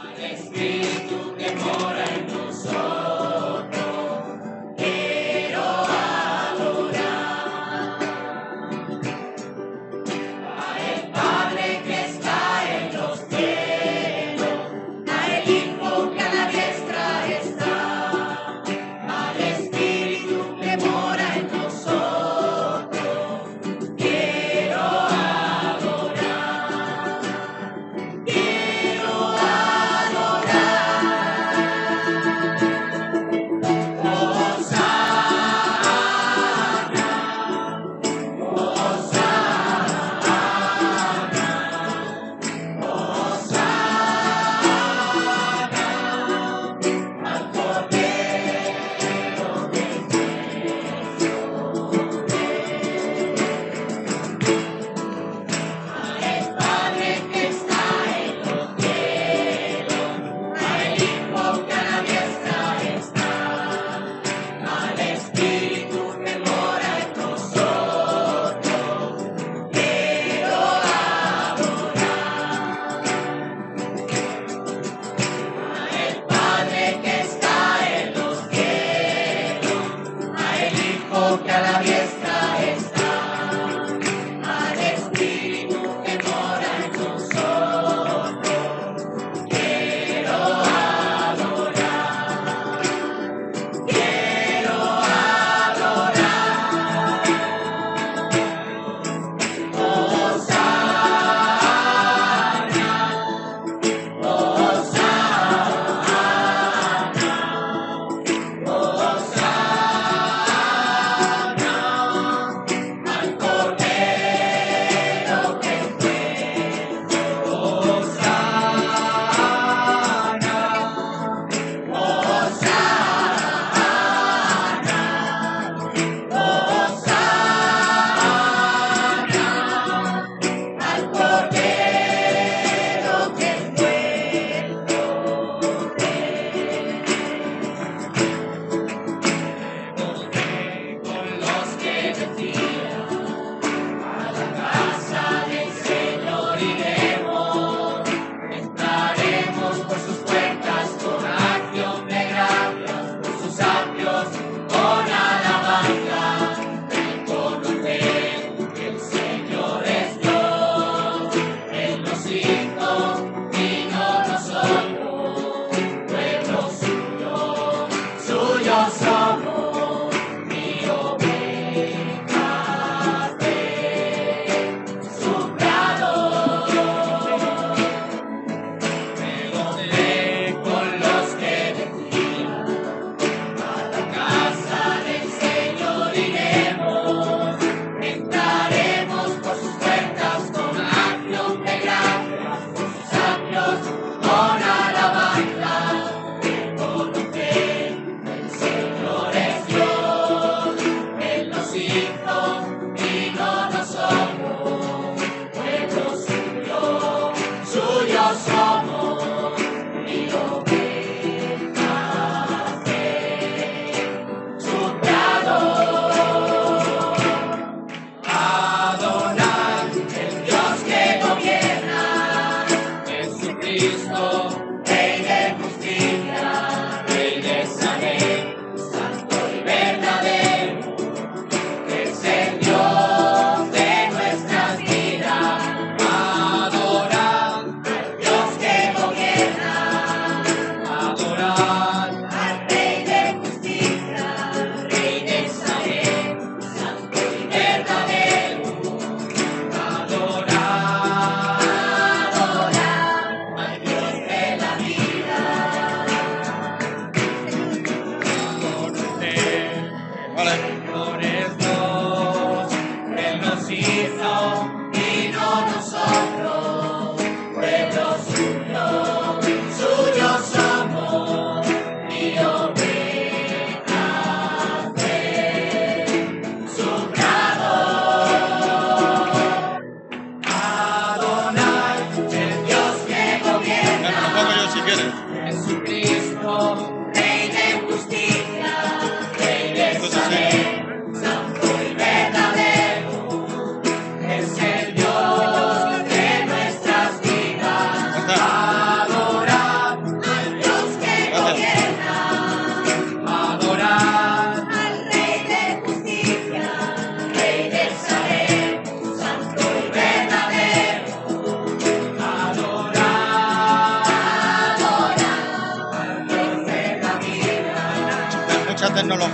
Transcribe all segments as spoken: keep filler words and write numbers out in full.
Espíritu que mora en nosotros, quiero adorar al Padre que está en los cielos, al Hijo que a la diestra está, al Espíritu que mora en nosotros, quiero adorar, quiero adorar.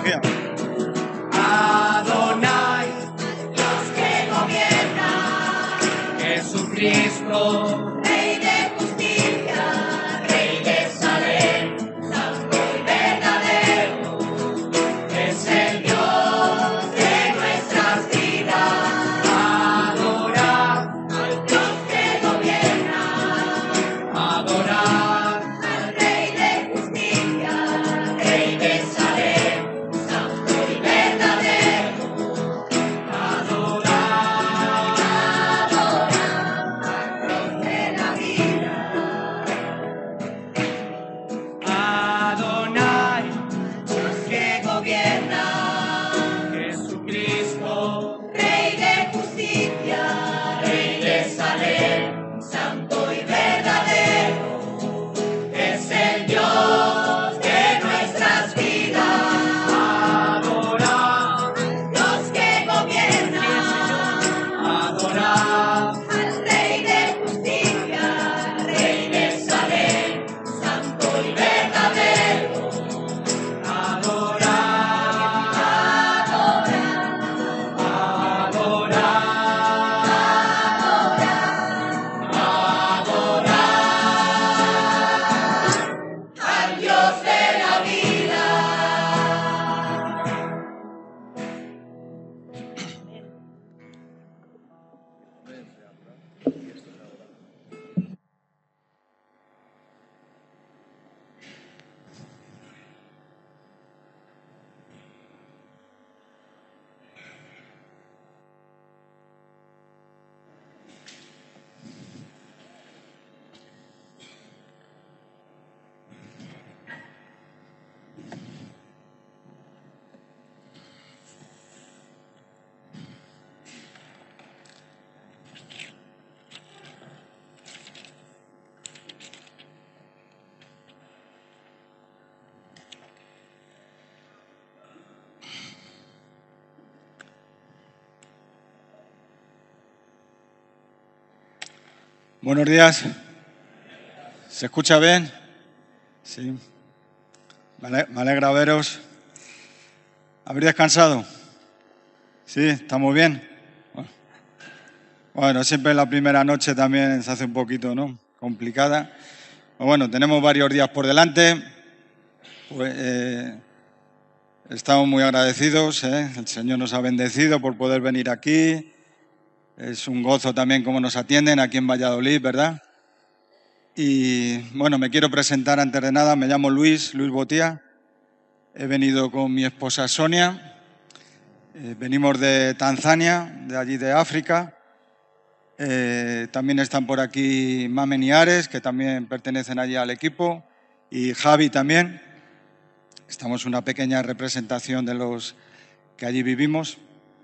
tecnología. Adonai, Dios que gobierna, Jesucristo, Rey de justicia, Rey de Salem, santo y verdadero, es el Dios de nuestras vidas. Adorar al Dios que gobierna, adorar al Rey de justicia, Rey de Salem, santo y verdadero, adorar, adorar al Dios de la vida. Adonai, Dios que gobierna, Jesucristo, Rey de justicia, Rey de Salem, santo y verdadero, es el Dios de nuestras vidas. Adorar al Dios que gobierna, adorar al Rey de justicia, Rey de Salem, santo y verdadero, adorar, adorar, adorar, adorar al Dios de la vida. Buenos días. ¿Se escucha bien? Sí. Me ale- me alegra veros. ¿Habéis descansado? Sí, ¿estamos bien? Bueno. Bueno, siempre la primera noche también se hace un poquito, ¿no?, complicada. Bueno, tenemos varios días por delante. Pues, eh, estamos muy agradecidos, ¿eh? El Señor nos ha bendecido por poder venir aquí. Es un gozo también cómo nos atienden aquí en Valladolid, ¿verdad? Y bueno, me quiero presentar antes de nada. Me llamo Luis, Luis Botía. He venido con mi esposa Sonia. Eh, venimos de Tanzania, de allí de África. Eh, también están por aquí Mamen y Ares, que también pertenecen allí al equipo, y Javi también. Estamos una pequeña representación de los que allí vivimos.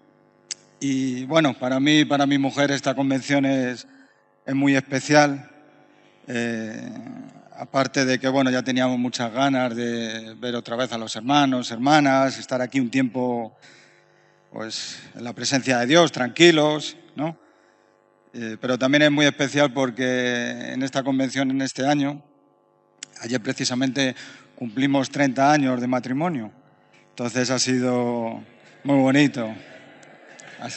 Y bueno, para mí y para mi mujer esta convención es, es muy especial. Eh, aparte de que bueno, ya teníamos muchas ganas de ver otra vez a los hermanos, hermanas, estar aquí un tiempo pues, en la presencia de Dios, tranquilos, ¿no? Eh, pero también es muy especial porque en esta convención, en este año, ayer precisamente cumplimos treinta años de matrimonio. Entonces ha sido muy bonito. Así.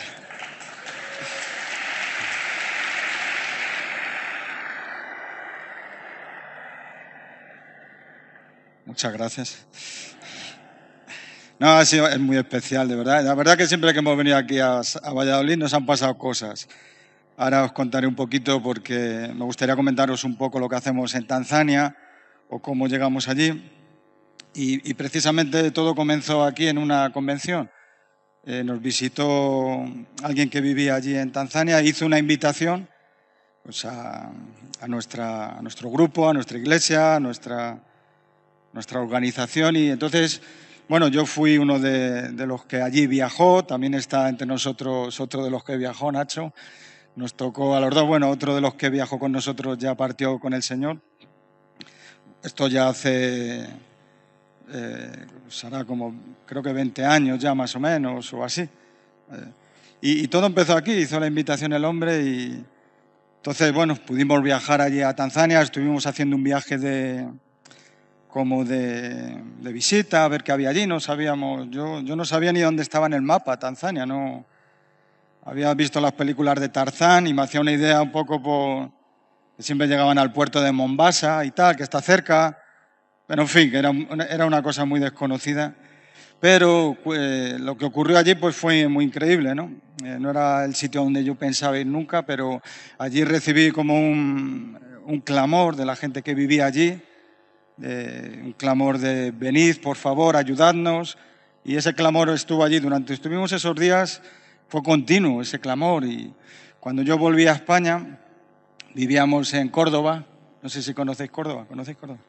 Muchas gracias. No, ha sido, es muy especial, de verdad. La verdad que siempre que hemos venido aquí a, a Valladolid nos han pasado cosas. Ahora os contaré un poquito porque me gustaría comentaros un poco lo que hacemos en Tanzania o cómo llegamos allí. Y, y precisamente todo comenzó aquí en una convención. Eh, nos visitó alguien que vivía allí en Tanzania, hizo una invitación pues, a, a, nuestra, a nuestro grupo, a nuestra iglesia, a nuestra, nuestra organización. Y entonces, bueno, yo fui uno de, de los que allí viajó. También está entre nosotros otro de los que viajó, Nacho. Nos tocó a los dos. Bueno, otro de los que viajó con nosotros ya partió con el Señor. Esto ya hace... Eh, será como, creo que veinte años ya más o menos, o así. Eh, y, y todo empezó aquí, hizo la invitación el hombre y entonces, bueno, pudimos viajar allí a Tanzania, estuvimos haciendo un viaje de, como de, de visita, a ver qué había allí. No sabíamos, yo, yo no sabía ni dónde estaba en el mapa Tanzania. No había visto las películas de Tarzán y me hacía una idea un poco por que siempre llegaban al puerto de Mombasa y tal, que está cerca. Pero en fin, que era, era una cosa muy desconocida. Pero eh, lo que ocurrió allí pues fue muy increíble, ¿no? Eh, no era el sitio donde yo pensaba ir nunca, pero allí recibí como un, un clamor de la gente que vivía allí, eh, un clamor de venid, por favor, ayudadnos. Y ese clamor estuvo allí durante, estuvimos esos días, fue continuo ese clamor. Y cuando yo volví a España, vivíamos en Córdoba, no sé si conocéis Córdoba, ¿conocéis Córdoba?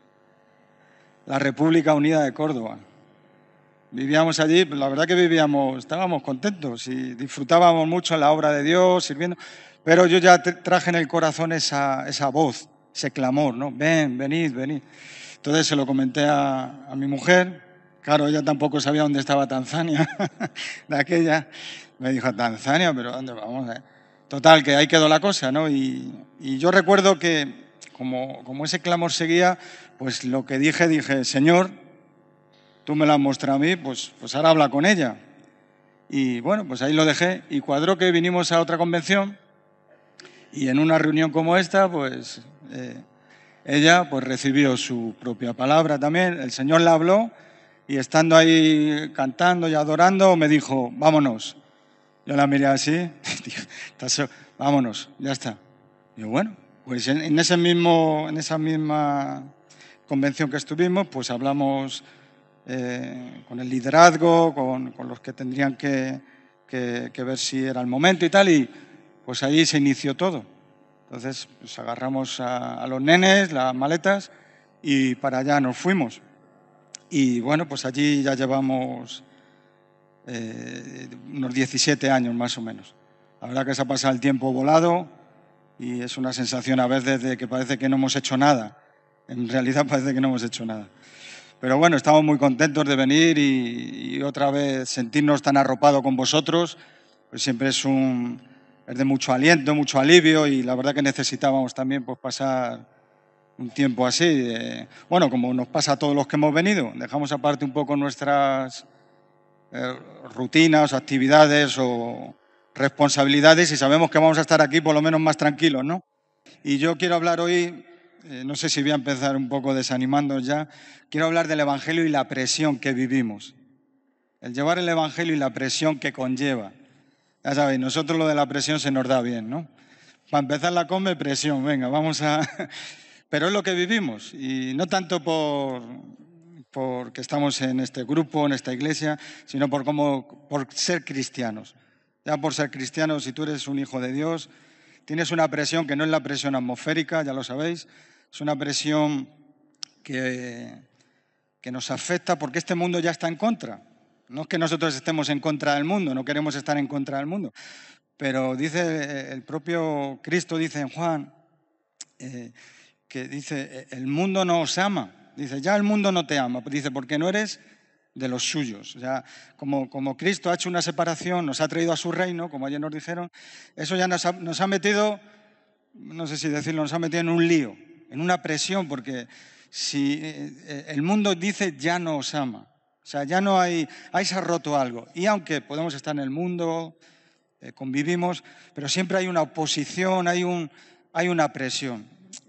La República Unida de Córdoba. Vivíamos allí, la verdad que vivíamos, estábamos contentos y disfrutábamos mucho la obra de Dios, sirviendo, pero yo ya traje en el corazón esa, esa voz, ese clamor, ¿no? Ven, venid, venid. Entonces se lo comenté a, a mi mujer, claro, ella tampoco sabía dónde estaba Tanzania, de aquella. Me dijo, Tanzania, pero ¿dónde vamos? Total, que ahí quedó la cosa, ¿no? Y, y yo recuerdo que como, como ese clamor seguía, pues lo que dije, dije, Señor, tú me la has mostrado a mí, pues, pues ahora habla con ella. Y bueno, pues ahí lo dejé y cuadró que vinimos a otra convención y en una reunión como esta, pues eh, ella pues recibió su propia palabra también, el Señor la habló y estando ahí cantando y adorando me dijo, vámonos. Yo la miré así, vámonos, ya está. Y yo, bueno, pues en, en, ese mismo, en esa misma convención que estuvimos, pues hablamos Eh, con el liderazgo, con, con los que tendrían que, que, que ver si era el momento y tal, y pues ahí se inició todo. Entonces pues agarramos a, a los nenes, las maletas, y para allá nos fuimos. Y bueno, pues allí ya llevamos eh, unos diecisiete años más o menos. La verdad que se ha pasado el tiempo volado y es una sensación a veces de que parece que no hemos hecho nada. En realidad parece que no hemos hecho nada. Pero bueno, estamos muy contentos de venir y, y otra vez sentirnos tan arropados con vosotros, pues siempre es, un, es de mucho aliento, mucho alivio y la verdad que necesitábamos también pues, pasar un tiempo así. De, bueno, como nos pasa a todos los que hemos venido, dejamos aparte un poco nuestras eh, rutinas, actividades o responsabilidades y sabemos que vamos a estar aquí por lo menos más tranquilos, ¿no? Y yo quiero hablar hoy... Eh, no sé si voy a empezar un poco desanimando ya, quiero hablar del Evangelio y la presión que vivimos. El llevar el Evangelio y la presión que conlleva. Ya sabéis, nosotros lo de la presión se nos da bien, ¿no? Para empezar la come, presión, venga, vamos a... Pero es lo que vivimos y no tanto por porque estamos en este grupo, en esta iglesia, sino por, cómo, por ser cristianos. Ya por ser cristianos, si tú eres un hijo de Dios, tienes una presión que no es la presión atmosférica, ya lo sabéis, es una presión que, que nos afecta porque este mundo ya está en contra. No es que nosotros estemos en contra del mundo, no queremos estar en contra del mundo, pero dice el propio Cristo, dice en Juan, eh, que dice, el mundo no os ama. Dice, ya el mundo no te ama, dice, porque no eres de los suyos. O sea, como, como Cristo ha hecho una separación, nos ha traído a su reino, como ayer nos dijeron, eso ya nos ha, nos ha metido, no sé si decirlo, nos ha metido en un lío, en una presión, porque si eh, el mundo dice ya no os ama, o sea, ya no hay, ahí se ha roto algo. Y aunque podemos estar en el mundo, eh, convivimos, pero siempre hay una oposición, hay, un, hay una presión.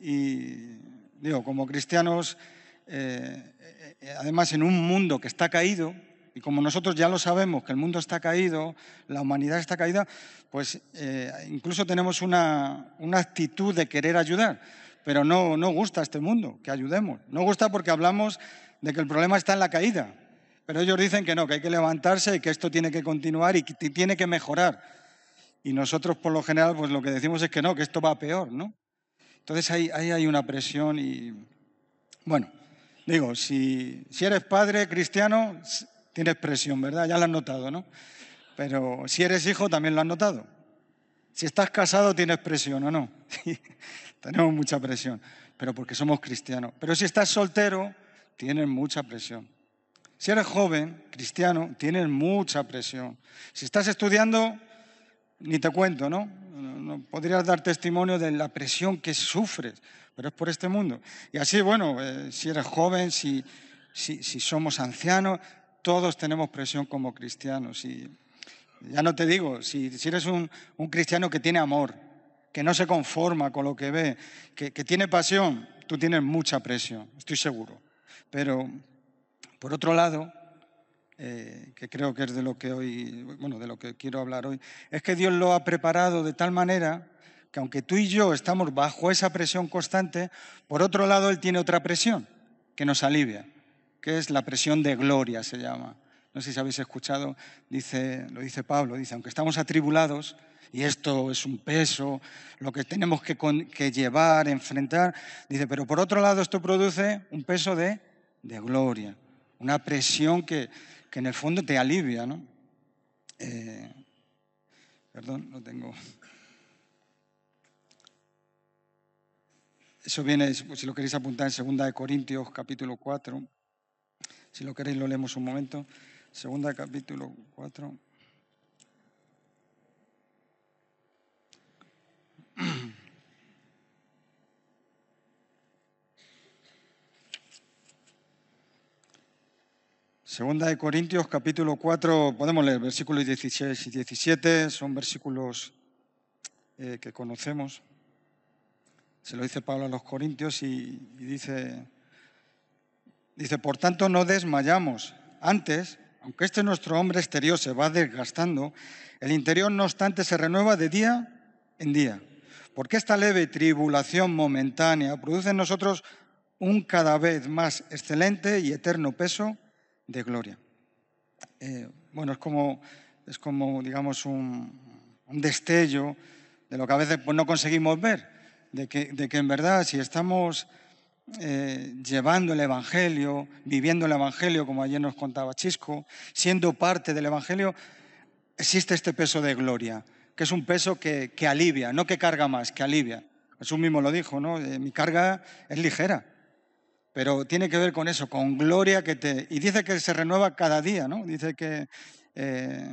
Y digo, como cristianos, eh, eh, además en un mundo que está caído, y como nosotros ya lo sabemos, que el mundo está caído, la humanidad está caída, pues eh, incluso tenemos una, una actitud de querer ayudar. Pero no, no gusta a este mundo que ayudemos. No gusta porque hablamos de que el problema está en la caída. Pero ellos dicen que no, que hay que levantarse y que esto tiene que continuar y que tiene que mejorar. Y nosotros, por lo general, pues lo que decimos es que no, que esto va peor, ¿no? Entonces ahí, ahí hay una presión y... Bueno, digo, si, si eres padre cristiano, tienes presión, ¿verdad? Ya lo has notado, ¿no? Pero si eres hijo, también lo has notado. Si estás casado, tienes presión, ¿o no? Tenemos mucha presión, pero porque somos cristianos. Pero si estás soltero, tienes mucha presión. Si eres joven, cristiano, tienes mucha presión. Si estás estudiando, ni te cuento, ¿no? no podrías dar testimonio de la presión que sufres, pero es por este mundo. Y así, bueno, eh, si eres joven, si, si, si somos ancianos, todos tenemos presión como cristianos. Y ya no te digo, si, si eres un, un cristiano que tiene amor, que no se conforma con lo que ve, que, que tiene pasión, tú tienes mucha presión, estoy seguro. Pero, por otro lado, eh, que creo que es de lo que hoy, bueno, de lo que quiero hablar hoy, es que Dios lo ha preparado de tal manera que aunque tú y yo estamos bajo esa presión constante, por otro lado Él tiene otra presión que nos alivia, que es la presión de gloria, se llama. No sé si habéis escuchado, dice, lo dice Pablo, dice, aunque estamos atribulados, y esto es un peso, lo que tenemos que, con, que llevar, enfrentar, dice, pero por otro lado esto produce un peso de, de gloria, una presión que, que en el fondo te alivia, ¿no? Eh, perdón, no tengo... Eso viene, si lo queréis apuntar, en segunda de Corintios, capítulo cuatro. Si lo queréis, lo leemos un momento. Segunda, capítulo cuatro. Segunda de Corintios, capítulo cuatro, podemos leer versículos dieciséis y diecisiete, son versículos eh, que conocemos. Se lo dice Pablo a los Corintios y, y dice, dice, por tanto no desmayamos. Antes, aunque este nuestro hombre exterior se va desgastando, el interior no obstante se renueva de día en día. Porque esta leve tribulación momentánea produce en nosotros un cada vez más excelente y eterno peso de gloria. Eh, bueno, es como, es como digamos, un, un destello de lo que a veces pues, no conseguimos ver. De que, de que en verdad si estamos eh, llevando el Evangelio, viviendo el Evangelio, como ayer nos contaba Chisco, siendo parte del Evangelio, existe este peso de gloria, que es un peso que, que alivia, no que carga más, que alivia. Jesús mismo lo dijo, ¿no? Eh, mi carga es ligera, pero tiene que ver con eso, con gloria que te... Y dice que se renueva cada día, ¿no? Dice que... Eh,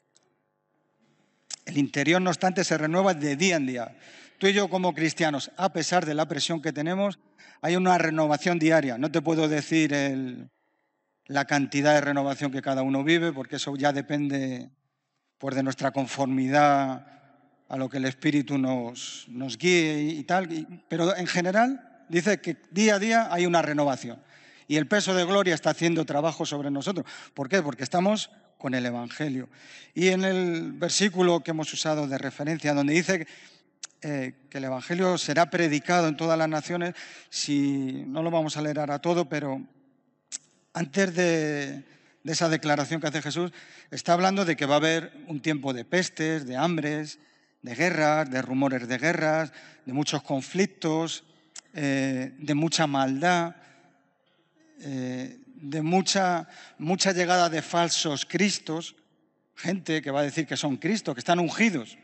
el interior, no obstante, se renueva de día en día. Tú y yo como cristianos, a pesar de la presión que tenemos, hay una renovación diaria. No te puedo decir el, la cantidad de renovación que cada uno vive, porque eso ya depende pues, de nuestra conformidad a lo que el Espíritu nos, nos guíe y, y tal. Y, pero en general dice que día a día hay una renovación. Y el peso de gloria está haciendo trabajo sobre nosotros. ¿Por qué? Porque estamos con el Evangelio. Y en el versículo que hemos usado de referencia, donde dice eh, que el Evangelio será predicado en todas las naciones, si no lo vamos a leer ahora todo, pero antes de, de esa declaración que hace Jesús, está hablando de que va a haber un tiempo de pestes, de hambres, de guerras, de rumores de guerras, de muchos conflictos, eh, de mucha maldad, eh, de mucha, mucha llegada de falsos cristos, gente que va a decir que son Cristo, que están ungidos.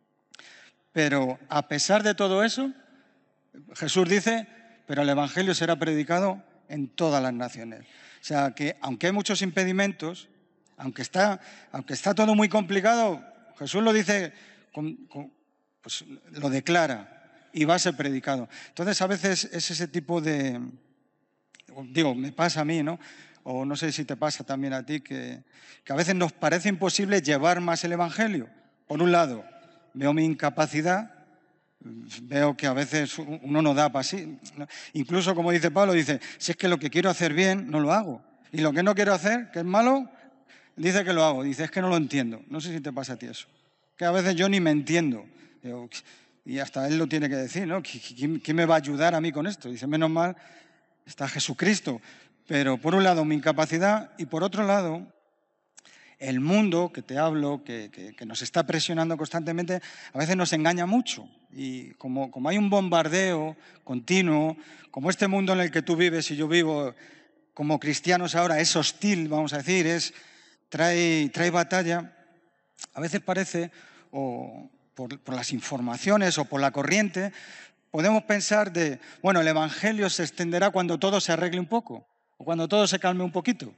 Pero a pesar de todo eso, Jesús dice, pero el Evangelio será predicado en todas las naciones. O sea, que aunque hay muchos impedimentos, aunque está, aunque está todo muy complicado, Jesús lo dice, con, con, pues lo declara y va a ser predicado. Entonces, a veces es ese tipo de... Digo, me pasa a mí, ¿no? O no sé si te pasa también a ti, que, que a veces nos parece imposible llevar más el Evangelio. Por un lado, veo mi incapacidad, veo que a veces uno no da para sí. Incluso, como dice Pablo, dice, si es que lo que quiero hacer bien, no lo hago. Y lo que no quiero hacer, que es malo, dice que lo hago. Dice, es que no lo entiendo. No sé si te pasa a ti eso. Que a veces yo ni me entiendo. Digo, y hasta él lo tiene que decir, ¿no? ¿Quién, quién me va a ayudar a mí con esto? Dice, menos mal está Jesucristo. Pero por un lado mi incapacidad y por otro lado el mundo que te hablo, que, que, que nos está presionando constantemente, a veces nos engaña mucho. Y como, como hay un bombardeo continuo, como este mundo en el que tú vives y yo vivo como cristianos ahora es hostil, vamos a decir, es, trae, trae batalla, a veces parece, o por, por las informaciones o por la corriente, podemos pensar de, bueno, el Evangelio se extenderá cuando todo se arregle un poco, o cuando todo se calme un poquito.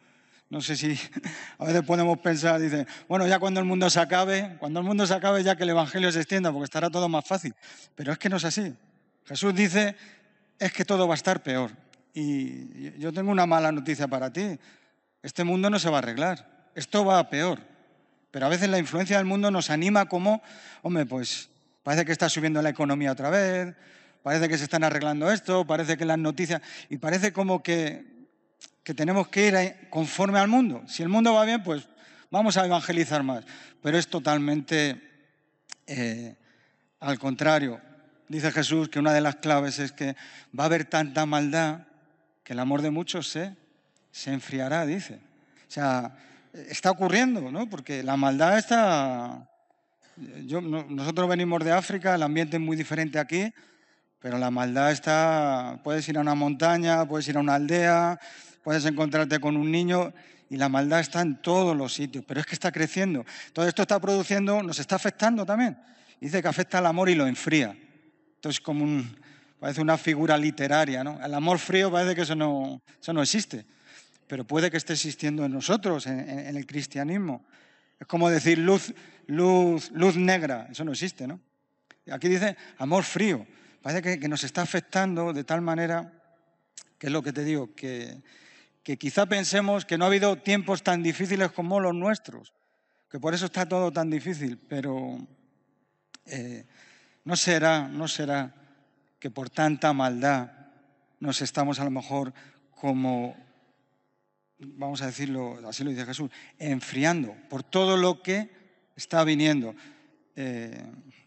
No sé si a veces podemos pensar, dice, bueno, ya cuando el mundo se acabe, cuando el mundo se acabe ya que el Evangelio se extienda, porque estará todo más fácil. Pero es que no es así. Jesús dice, es que todo va a estar peor. Y yo tengo una mala noticia para ti. Este mundo no se va a arreglar. Esto va a peor. Pero a veces la influencia del mundo nos anima como, hombre, pues parece que está subiendo la economía otra vez, parece que se están arreglando esto, parece que las noticias... Y parece como que... que tenemos que ir conforme al mundo. Si el mundo va bien, pues vamos a evangelizar más. Pero es totalmente eh, al contrario. Dice Jesús que una de las claves es que va a haber tanta maldad que el amor de muchos se, se enfriará, dice. O sea, está ocurriendo, ¿no? Porque la maldad está... Yo, nosotros venimos de África, el ambiente es muy diferente aquí, pero la maldad está... Puedes ir a una montaña, puedes ir a una aldea... Puedes encontrarte con un niño y la maldad está en todos los sitios, pero es que está creciendo. Todo esto está produciendo, nos está afectando también. Dice que afecta al amor y lo enfría. Entonces, como un, parece una figura literaria, ¿no? El amor frío parece que eso no, eso no existe, pero puede que esté existiendo en nosotros, en, en, en el cristianismo. Es como decir luz, luz, luz negra, eso no existe, ¿no? Aquí dice amor frío. Parece que, que nos está afectando de tal manera, que es lo que te digo, que... que quizá pensemos que no ha habido tiempos tan difíciles como los nuestros, que por eso está todo tan difícil, pero eh, no será, no será que por tanta maldad nos estamos a lo mejor como, vamos a decirlo, así lo dice Jesús, enfriando por todo lo que está viniendo. Eh,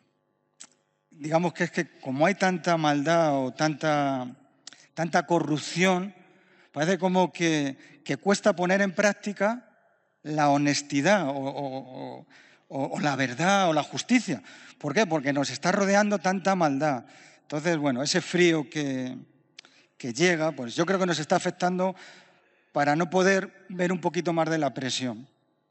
digamos que es que como hay tanta maldad o tanta, tanta corrupción, parece como que, que cuesta poner en práctica la honestidad o, o, o, o la verdad o la justicia. ¿Por qué? Porque nos está rodeando tanta maldad. Entonces, bueno, ese frío que, que llega, pues yo creo que nos está afectando para no poder ver un poquito más de la presión.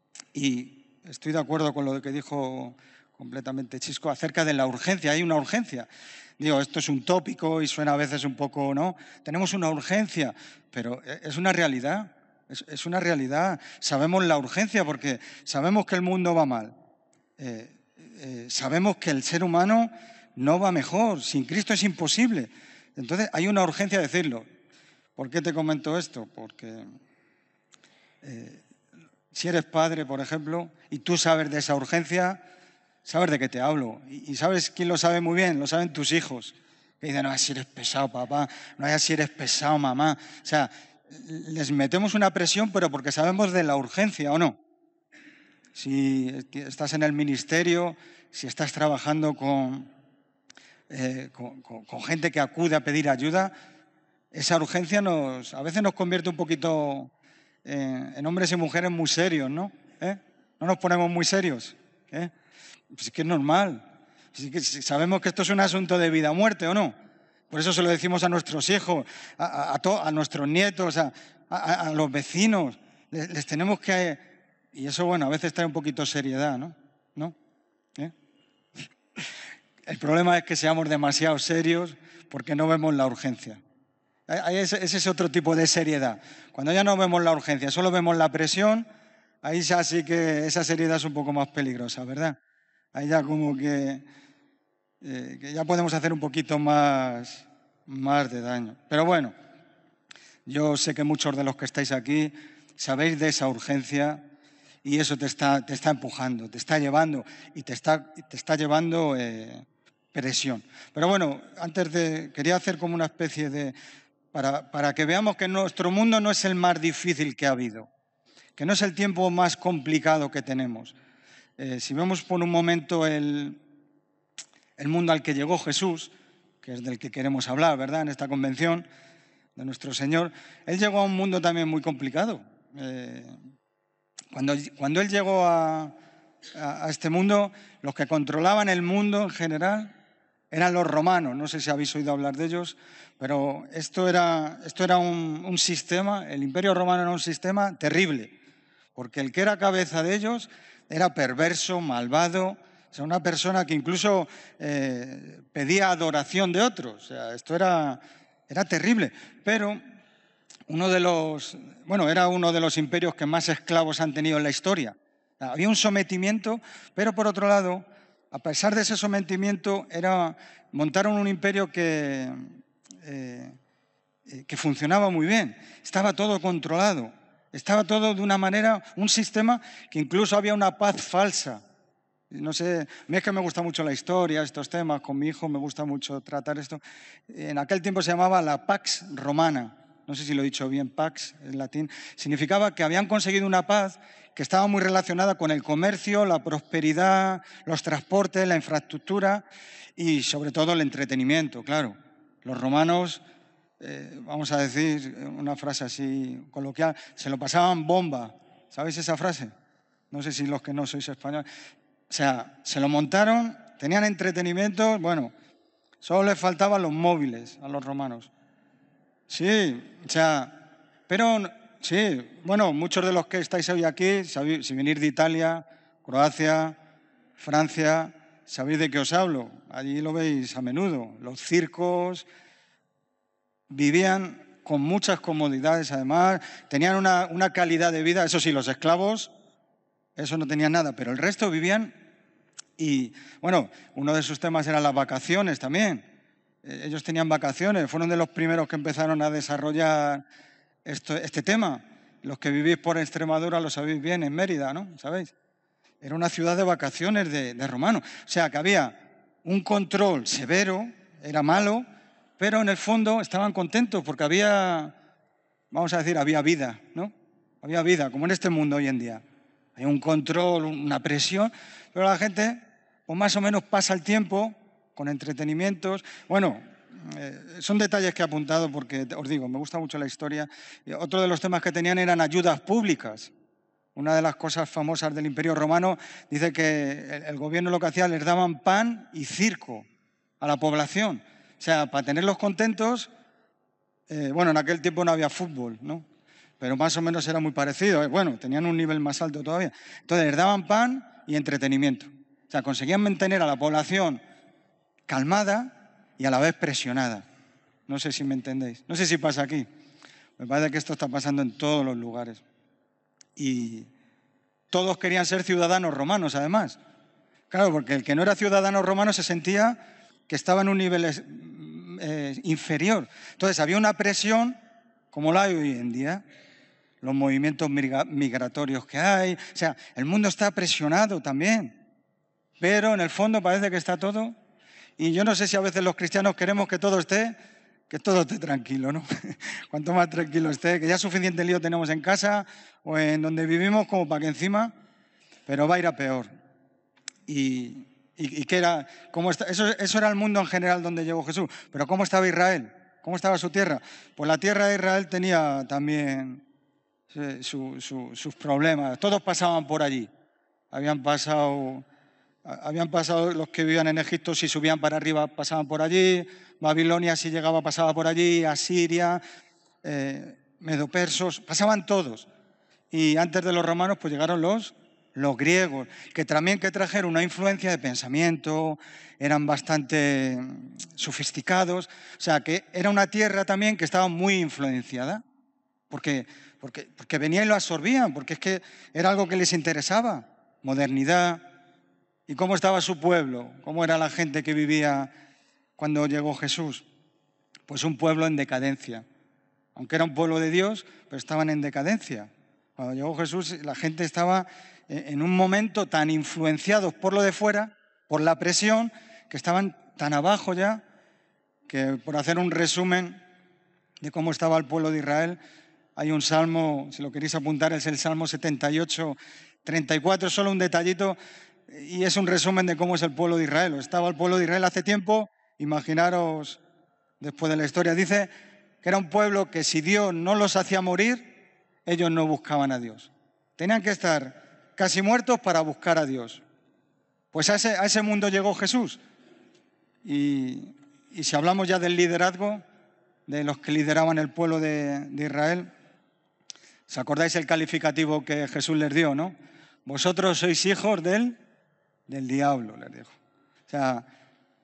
Y estoy de acuerdo con lo que dijo completamente Chisco acerca de la urgencia. Hay una urgencia. Digo, esto es un tópico y suena a veces un poco, ¿no? Tenemos una urgencia, pero es una realidad, es, es una realidad. Sabemos la urgencia porque sabemos que el mundo va mal. Eh, eh, sabemos que el ser humano no va mejor. Sin Cristo es imposible. Entonces, hay una urgencia de decirlo. ¿Por qué te comento esto? Porque eh, si eres padre, por ejemplo, y tú sabes de esa urgencia... Sabes de qué te hablo. Y sabes quién lo sabe muy bien, lo saben tus hijos. Que dicen, no, si eres pesado, papá, no, si eres pesado, mamá. O sea, les metemos una presión, pero porque sabemos de la urgencia, ¿o no? Si estás en el ministerio, si estás trabajando con, eh, con, con, con gente que acude a pedir ayuda, esa urgencia nos, a veces nos convierte un poquito en, en hombres y mujeres muy serios, ¿no? ¿Eh? ¿No nos ponemos muy serios? ¿Eh? Pues es que es normal. Es que sabemos que esto es un asunto de vida o muerte, ¿o no? Por eso se lo decimos a nuestros hijos, a, a, a, to, a nuestros nietos, a, a, a los vecinos. Les, les tenemos que... Y eso, bueno, a veces trae un poquito de seriedad, ¿no? ¿No? ¿Eh? El problema es que seamos demasiado serios porque no vemos la urgencia. Ese, ese es otro tipo de seriedad. Cuando ya no vemos la urgencia, solo vemos la presión, ahí ya sí que esa seriedad es un poco más peligrosa, ¿verdad? Ahí ya como que, eh, que ya podemos hacer un poquito más, más de daño. Pero bueno, yo sé que muchos de los que estáis aquí sabéis de esa urgencia y eso te está, te está empujando, te está llevando y te está, te está llevando eh, presión. Pero bueno, antes de... quería hacer como una especie de... Para, para que veamos que nuestro mundo no es el más difícil que ha habido, que no es el tiempo más complicado que tenemos. Eh, si vemos por un momento el, el mundo al que llegó Jesús, que es del que queremos hablar, ¿verdad?, en esta convención de nuestro Señor, Él llegó a un mundo también muy complicado. Eh, cuando, cuando Él llegó a, a, a este mundo, los que controlaban el mundo en general eran los romanos. No sé si habéis oído hablar de ellos, pero esto era, esto era un, un sistema, el Imperio Romano era un sistema terrible, porque el que era cabeza de ellos era perverso, malvado, o sea, una persona que incluso eh, pedía adoración de otros. O sea, esto era, era terrible. Pero uno de los, bueno, era uno de los imperios que más esclavos han tenido en la historia. Había un sometimiento, pero por otro lado, a pesar de ese sometimiento, era, montaron un imperio que, eh, que funcionaba muy bien. Estaba todo controlado, estaba todo de una manera, un sistema que incluso había una paz falsa. No sé, a mí es que me gusta mucho la historia, estos temas, con mi hijo me gusta mucho tratar esto. En aquel tiempo se llamaba la Pax Romana, no sé si lo he dicho bien, Pax en latín, significaba que habían conseguido una paz que estaba muy relacionada con el comercio, la prosperidad, los transportes, la infraestructura y sobre todo el entretenimiento, claro. Los romanos, eh, vamos a decir una frase así coloquial, se lo pasaban bomba. ¿Sabéis esa frase? No sé si los que no sois españoles. O sea, se lo montaron, tenían entretenimiento, bueno, solo les faltaban los móviles a los romanos. Sí, o sea, pero sí, bueno, muchos de los que estáis hoy aquí, si venís de Italia, Croacia, Francia, sabéis de qué os hablo, allí lo veis a menudo, los circos, vivían con muchas comodidades además, tenían una, una calidad de vida, eso sí, los esclavos, eso no tenían nada, pero el resto vivían y, bueno, uno de sus temas eran las vacaciones también. Ellos tenían vacaciones, fueron de los primeros que empezaron a desarrollar esto, este tema. Los que vivís por Extremadura lo sabéis bien, en Mérida, ¿no? ¿Sabéis? Era una ciudad de vacaciones de, de romanos. O sea, que había un control severo, era malo, pero en el fondo estaban contentos porque había, vamos a decir, había vida, ¿no? Había vida, como en este mundo hoy en día. Hay un control, una presión, pero la gente, pues más o menos pasa el tiempo con entretenimientos. Bueno, eh, son detalles que he apuntado porque, os digo, me gusta mucho la historia. Y otro de los temas que tenían eran ayudas públicas. Una de las cosas famosas del Imperio Romano dice que el, el gobierno lo que hacía, les daban pan y circo a la población. O sea, para tenerlos contentos, eh, bueno, en aquel tiempo no había fútbol, ¿no? Pero más o menos era muy parecido. Bueno, tenían un nivel más alto todavía. Entonces, les daban pan y entretenimiento. O sea, conseguían mantener a la población calmada y a la vez presionada. No sé si me entendéis. No sé si pasa aquí. Me parece que esto está pasando en todos los lugares. Y todos querían ser ciudadanos romanos, además. Claro, porque el que no era ciudadano romano se sentía que estaba en un nivel eh, inferior. Entonces, había una presión, como la hay hoy en día, los movimientos migratorios que hay. O sea, el mundo está presionado también. Pero en el fondo parece que está todo. Y yo no sé si a veces los cristianos queremos que todo esté, que todo esté tranquilo, ¿no? Cuanto más tranquilo esté, que ya suficiente lío tenemos en casa o en donde vivimos como para que encima, pero va a ir a peor. Y, y, y que era, ¿cómo está? Eso, eso era el mundo en general donde llegó Jesús. Pero ¿cómo estaba Israel? ¿Cómo estaba su tierra? Pues la tierra de Israel tenía también su, su, sus problemas. Todos pasaban por allí. Habían pasado... Habían pasado los que vivían en Egipto, si subían para arriba pasaban por allí, Babilonia si llegaba pasaba por allí, Asiria, eh, medopersos, pasaban todos. Y antes de los romanos pues llegaron los, los griegos, que también que trajeron una influencia de pensamiento, eran bastante sofisticados, o sea que era una tierra también que estaba muy influenciada, porque, porque, porque venían y lo absorbían, porque es que era algo que les interesaba, modernidad. ¿Y cómo estaba su pueblo? ¿Cómo era la gente que vivía cuando llegó Jesús? Pues un pueblo en decadencia. Aunque era un pueblo de Dios, pero estaban en decadencia. Cuando llegó Jesús, la gente estaba en un momento tan influenciados por lo de fuera, por la presión, que estaban tan abajo ya, que por hacer un resumen de cómo estaba el pueblo de Israel, hay un salmo, si lo queréis apuntar, es el Salmo setenta y ocho, treinta y cuatro, solo un detallito, y es un resumen de cómo es el pueblo de Israel. Estaba el pueblo de Israel hace tiempo, imaginaros después de la historia. Dice que era un pueblo que si Dios no los hacía morir, ellos no buscaban a Dios. Tenían que estar casi muertos para buscar a Dios. Pues a ese, a ese mundo llegó Jesús. Y, y si hablamos ya del liderazgo, de los que lideraban el pueblo de, de Israel, ¿os acordáis el calificativo que Jesús les dio, no? Vosotros sois hijos del... del diablo, les dijo. O sea,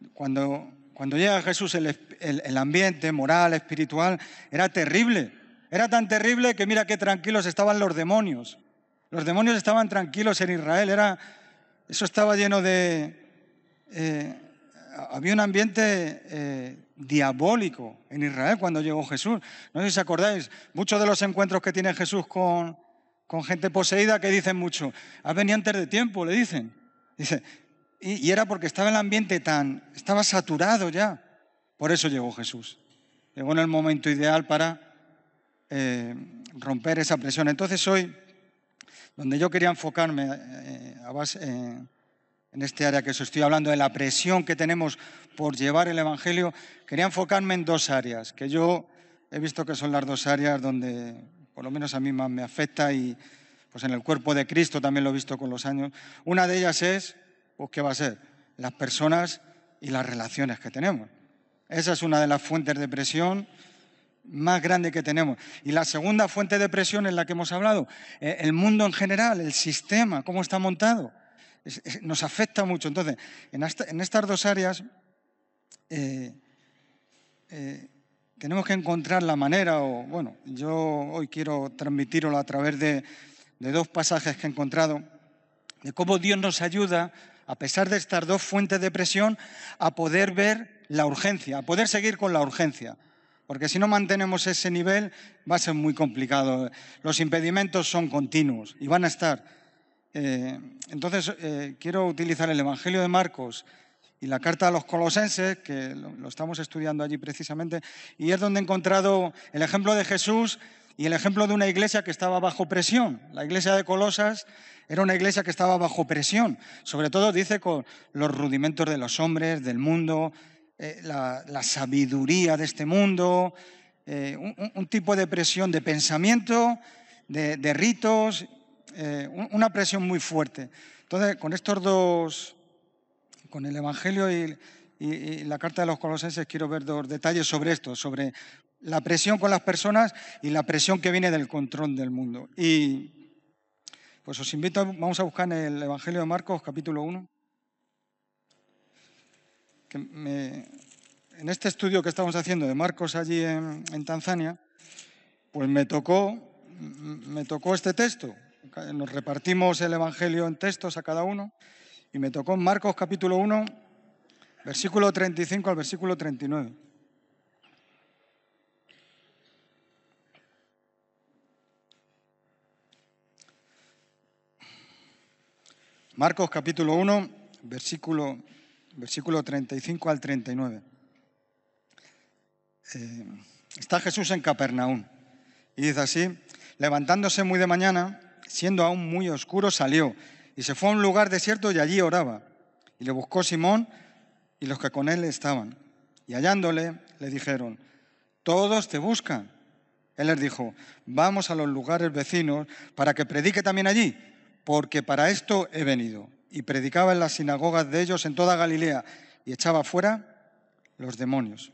cuando, cuando llega Jesús, el, el, el ambiente moral, espiritual, era terrible. Era tan terrible que mira qué tranquilos estaban los demonios. Los demonios estaban tranquilos en Israel. Era, eso estaba lleno de... Eh, había un ambiente eh, diabólico en Israel cuando llegó Jesús. No sé si os acordáis, muchos de los encuentros que tiene Jesús con, con gente poseída que dicen mucho, has venido antes de tiempo, le dicen. Dice, y, y era porque estaba el ambiente tan... estaba saturado ya. Por eso llegó Jesús. Llegó en el momento ideal para eh, romper esa presión. Entonces hoy, donde yo quería enfocarme eh, a base... Eh, en este área que os estoy hablando, de la presión que tenemos por llevar el Evangelio, quería enfocarme en dos áreas, que yo he visto que son las dos áreas donde, por lo menos a mí más me afecta y pues en el cuerpo de Cristo también lo he visto con los años. Una de ellas es, pues ¿qué va a ser? Las personas y las relaciones que tenemos. Esa es una de las fuentes de presión más grande que tenemos. Y la segunda fuente de presión es la que hemos hablado, el mundo en general, el sistema, cómo está montado. Es, es, nos afecta mucho. Entonces, en, hasta, en estas dos áreas eh, eh, tenemos que encontrar la manera, o bueno, yo hoy quiero transmitirlo a través de, de dos pasajes que he encontrado, de cómo Dios nos ayuda, a pesar de estas dos fuentes de presión, a poder ver la urgencia, a poder seguir con la urgencia. Porque si no mantenemos ese nivel va a ser muy complicado. Los impedimentos son continuos y van a estar. Eh, entonces, eh, quiero utilizar el Evangelio de Marcos y la carta a los Colosenses, que lo, lo estamos estudiando allí precisamente, y es donde he encontrado el ejemplo de Jesús y el ejemplo de una iglesia que estaba bajo presión. La iglesia de Colosas era una iglesia que estaba bajo presión, sobre todo, dice, con los rudimentos de los hombres, del mundo, eh, la, la sabiduría de este mundo, eh, un, un tipo de presión de pensamiento, de, de ritos... Eh, una presión muy fuerte. Entonces, con estos dos, con el Evangelio y, y, y la carta de los Colosenses, quiero ver dos detalles sobre esto, sobre la presión con las personas y la presión que viene del control del mundo. Y pues os invito, vamos a buscar en el Evangelio de Marcos, capítulo uno. Que me, en este estudio que estamos haciendo de Marcos allí en, en Tanzania, pues me tocó, me tocó este texto. Nos repartimos el Evangelio en textos a cada uno y me tocó en Marcos capítulo uno, versículo treinta y cinco al versículo treinta y nueve. Marcos capítulo uno, versículo, versículo treinta y cinco al treinta y nueve. Eh, está Jesús en Capernaum y dice así, levantándose muy de mañana, siendo aún muy oscuro, salió y se fue a un lugar desierto y allí oraba. Y le buscó Simón y los que con él estaban. Y hallándole, le dijeron, todos te buscan. Él les dijo, vamos a los lugares vecinos para que predique también allí, porque para esto he venido. Y predicaba en las sinagogas de ellos en toda Galilea y echaba fuera los demonios.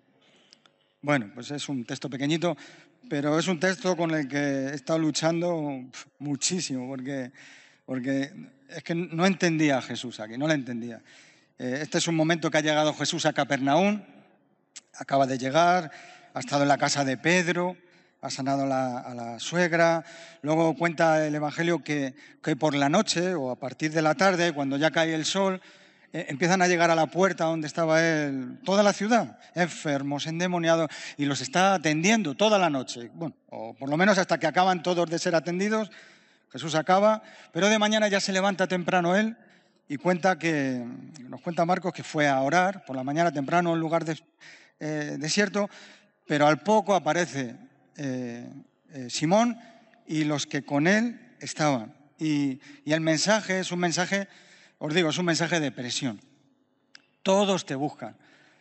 Bueno, pues es un texto pequeñito, pero es un texto con el que he estado luchando muchísimo, porque, porque es que no entendía a Jesús aquí, no lo entendía. Este es un momento que ha llegado Jesús a Capernaum, acaba de llegar, ha estado en la casa de Pedro, ha sanado a la, a la suegra, luego cuenta el Evangelio que, que por la noche o a partir de la tarde, cuando ya cae el sol, Eh, empiezan a llegar a la puerta donde estaba él, toda la ciudad, enfermos, endemoniados, y los está atendiendo toda la noche. Bueno, o por lo menos hasta que acaban todos de ser atendidos, Jesús acaba, pero de mañana ya se levanta temprano él y cuenta que, nos cuenta Marcos que fue a orar por la mañana temprano en un lugar de, eh, desierto, pero al poco aparece eh, eh, Simón y los que con él estaban. Y, y el mensaje es un mensaje... Os digo, es un mensaje de presión. Todos te buscan.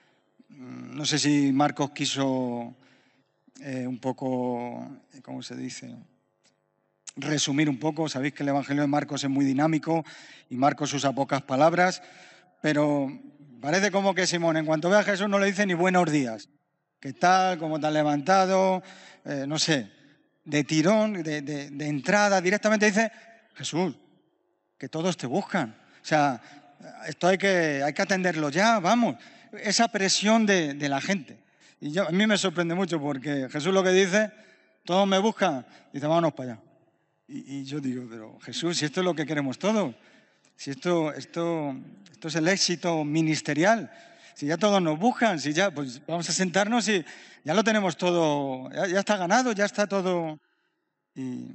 No sé si Marcos quiso eh, un poco, ¿cómo se dice? Resumir un poco. Sabéis que el Evangelio de Marcos es muy dinámico y Marcos usa pocas palabras, pero parece como que Simón, en cuanto ve a Jesús, no le dice ni buenos días. ¿Qué tal? ¿Cómo te has levantado? Eh, no sé, de tirón, de, de, de entrada, directamente dice, Jesús, que todos te buscan. O sea, esto hay que, hay que atenderlo ya, vamos. Esa presión de, de la gente. Y yo, a mí me sorprende mucho porque Jesús lo que dice, todos me buscan. Dice, vámonos para allá. Y, y yo digo, pero Jesús, si esto es lo que queremos todos, si esto, esto, esto es el éxito ministerial, si ya todos nos buscan, si ya, pues vamos a sentarnos y ya lo tenemos todo, ya, ya está ganado, ya está todo. Y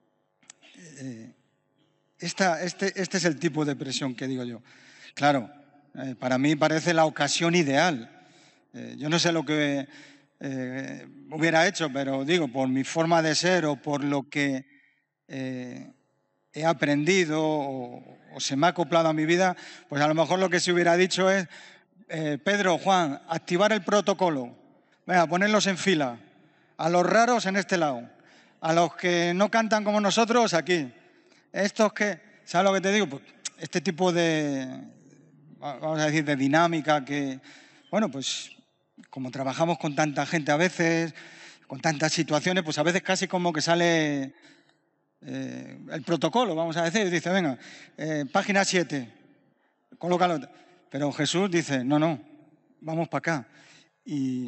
eh, esta, este, este es el tipo de presión que digo yo. Claro, eh, para mí parece la ocasión ideal. Eh, yo no sé lo que eh, hubiera hecho, pero digo, por mi forma de ser o por lo que eh, he aprendido o, o se me ha acoplado a mi vida, pues a lo mejor lo que se hubiera dicho es, eh, Pedro, Juan, activar el protocolo, venga, ponerlos en fila, a los raros en este lado, a los que no cantan como nosotros aquí, estos que, ¿sabes lo que te digo? Pues este tipo de, vamos a decir, de dinámica que, bueno, pues como trabajamos con tanta gente a veces, con tantas situaciones, pues a veces casi como que sale eh, el protocolo, vamos a decir, dice, venga, eh, página siete, colócalo. Pero Jesús dice, no, no, vamos para acá. Y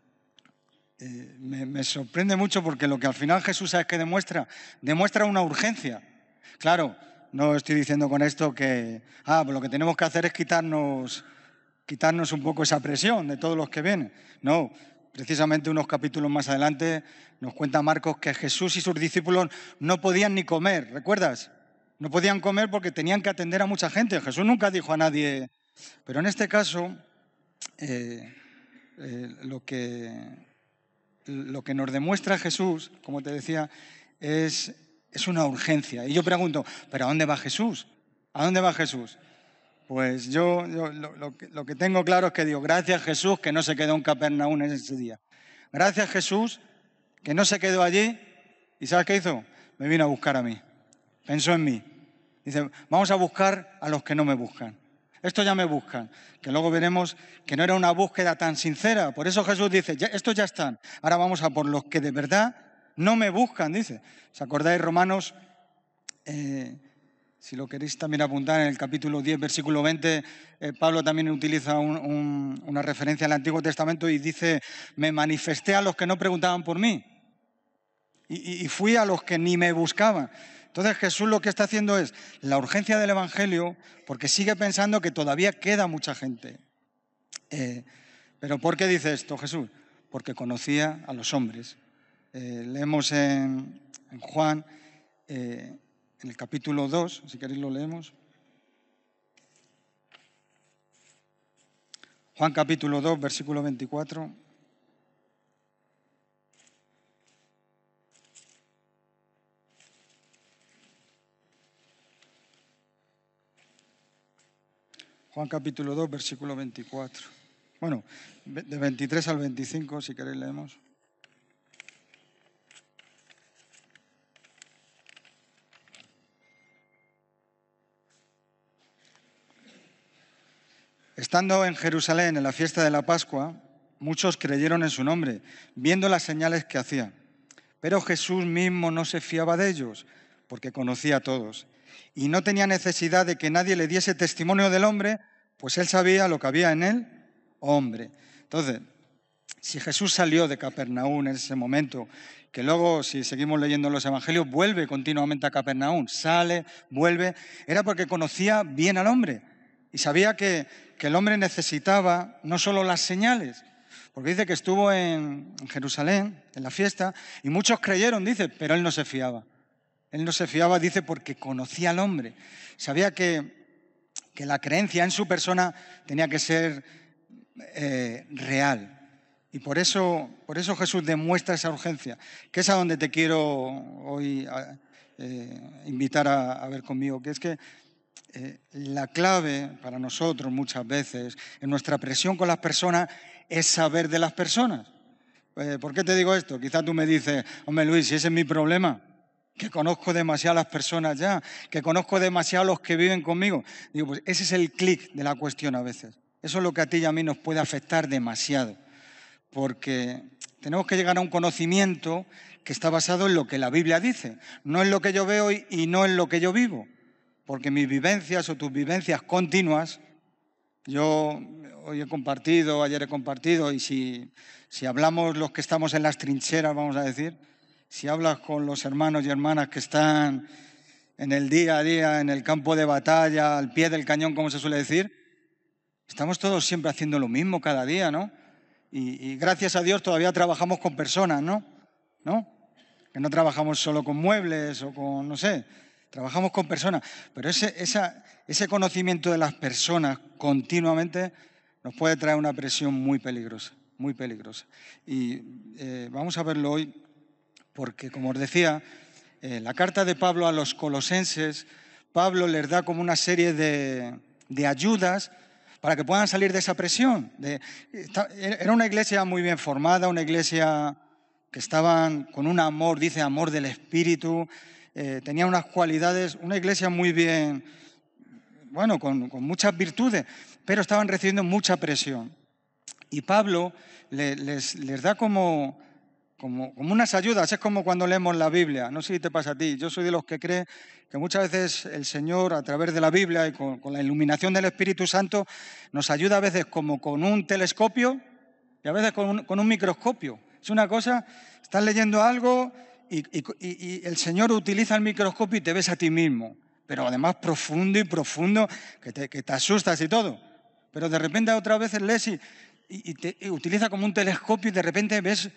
eh, me, me sorprende mucho porque lo que al final Jesús, ¿sabes qué demuestra? Demuestra una urgencia. Claro, no estoy diciendo con esto que, ah, pues lo que tenemos que hacer es quitarnos, quitarnos un poco esa presión de todos los que vienen. No, precisamente unos capítulos más adelante nos cuenta Marcos que Jesús y sus discípulos no podían ni comer, ¿recuerdas? No podían comer porque tenían que atender a mucha gente. Jesús nunca dijo a nadie, pero en este caso, eh, eh, lo que, lo que nos demuestra Jesús, como te decía, es, es una urgencia. Y yo pregunto, ¿pero a dónde va Jesús? ¿A dónde va Jesús? Pues yo, yo lo, lo, que, lo que tengo claro es que digo, gracias Jesús que no se quedó en Capernaum en ese día. Gracias Jesús que no se quedó allí y ¿sabes qué hizo? Me vino a buscar a mí. Pensó en mí. Dice, vamos a buscar a los que no me buscan. Estos ya me buscan, que luego veremos que no era una búsqueda tan sincera. Por eso Jesús dice, ya, estos ya están. Ahora vamos a por los que de verdad no me buscan, dice. ¿Os acordáis, Romanos? Eh, si lo queréis también apuntar, en el capítulo diez, versículo veinte, eh, Pablo también utiliza un, un, una referencia al Antiguo Testamento y dice, me manifesté a los que no preguntaban por mí. Y, y fui a los que ni me buscaban. Entonces Jesús lo que está haciendo es la urgencia del Evangelio, porque sigue pensando que todavía queda mucha gente. Eh, ¿Pero por qué dice esto Jesús? Porque conocía a los hombres. Eh, leemos en, en Juan, eh, en el capítulo dos, si queréis lo leemos. Juan capítulo dos, versículo veinticuatro. Juan capítulo dos, versículo veinticuatro. Bueno, de veintitrés al veinticinco, si queréis leemos. Estando en Jerusalén en la fiesta de la Pascua, muchos creyeron en su nombre, viendo las señales que hacía. Pero Jesús mismo no se fiaba de ellos, porque conocía a todos. Y no tenía necesidad de que nadie le diese testimonio del hombre, pues él sabía lo que había en él, hombre. Entonces, si Jesús salió de Capernaum en ese momento, que luego, si seguimos leyendo los evangelios, vuelve continuamente a Capernaum, sale, vuelve, era porque conocía bien al hombre y sabía que, que el hombre necesitaba no solo las señales, porque dice que estuvo en, en Jerusalén, en la fiesta, y muchos creyeron, dice, pero él no se fiaba. Él no se fiaba, dice, porque conocía al hombre. Sabía que, que la creencia en su persona tenía que ser eh, real. Y por eso, por eso Jesús demuestra esa urgencia, que es a donde te quiero hoy eh, invitar a, a ver conmigo, que es que eh, la clave para nosotros muchas veces en nuestra presión con las personas es saber de las personas. Eh, ¿Por qué te digo esto? Quizá tú me dices, hombre Luis, si ese es mi problema, que conozco demasiado a las personas ya, que conozco demasiado a los que viven conmigo. Digo, pues ese es el clic de la cuestión a veces. Eso es lo que a ti y a mí nos puede afectar demasiado. Porque tenemos que llegar a un conocimiento que está basado en lo que la Biblia dice, no en lo que yo veo y, y no en lo que yo vivo. Porque mis vivencias o tus vivencias continuas, yo hoy he compartido, ayer he compartido, y si, si hablamos los que estamos en las trincheras, vamos a decir, si hablas con los hermanos y hermanas que están en el día a día, en el campo de batalla, al pie del cañón, como se suele decir, estamos todos siempre haciendo lo mismo cada día, ¿no? Y, y gracias a Dios todavía trabajamos con personas, ¿no? ¿No? Que no trabajamos solo con muebles o con, no sé, trabajamos con personas. Pero ese, esa, ese conocimiento de las personas continuamente nos puede traer una presión muy peligrosa, muy peligrosa. Y eh, vamos a verlo hoy porque, como os decía, eh, la carta de Pablo a los colosenses, Pablo les da como una serie de, de ayudas para que puedan salir de esa presión. De, era una iglesia muy bien formada, una iglesia que estaban con un amor, dice amor del Espíritu, eh, tenía unas cualidades, una iglesia muy bien, bueno, con, con muchas virtudes, pero estaban recibiendo mucha presión. Y Pablo le, les, les da como, como, como unas ayudas, es como cuando leemos la Biblia, no sé si te pasa a ti, yo soy de los que cree que muchas veces el Señor, a través de la Biblia y con, con la iluminación del Espíritu Santo, nos ayuda a veces como con un telescopio y a veces con un, con un microscopio. Es una cosa, estás leyendo algo y, y, y el Señor utiliza el microscopio y te ves a ti mismo, pero además profundo y profundo, que te, que te asustas y todo. Pero de repente otras veces lees y, y, y te y utiliza como un telescopio y de repente ves,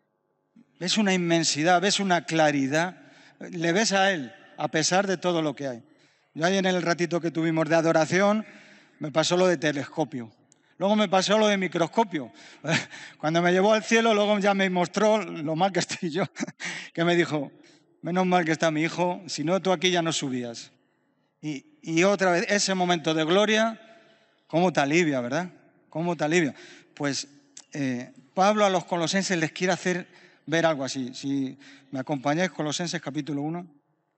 ves una inmensidad, ves una claridad, le ves a Él, a pesar de todo lo que hay. Yo ahí en el ratito que tuvimos de adoración me pasó lo de telescopio. Luego me pasó lo de microscopio. Cuando me llevó al cielo, luego ya me mostró lo mal que estoy yo, que me dijo, menos mal que está mi hijo, si no tú aquí ya no subías. Y, y otra vez, ese momento de gloria, ¿cómo te alivia, verdad? ¿Cómo te alivia? Pues eh, Pablo a los colosenses les quiere hacer ver algo así. Si me acompañáis, Colosenses capítulo uno.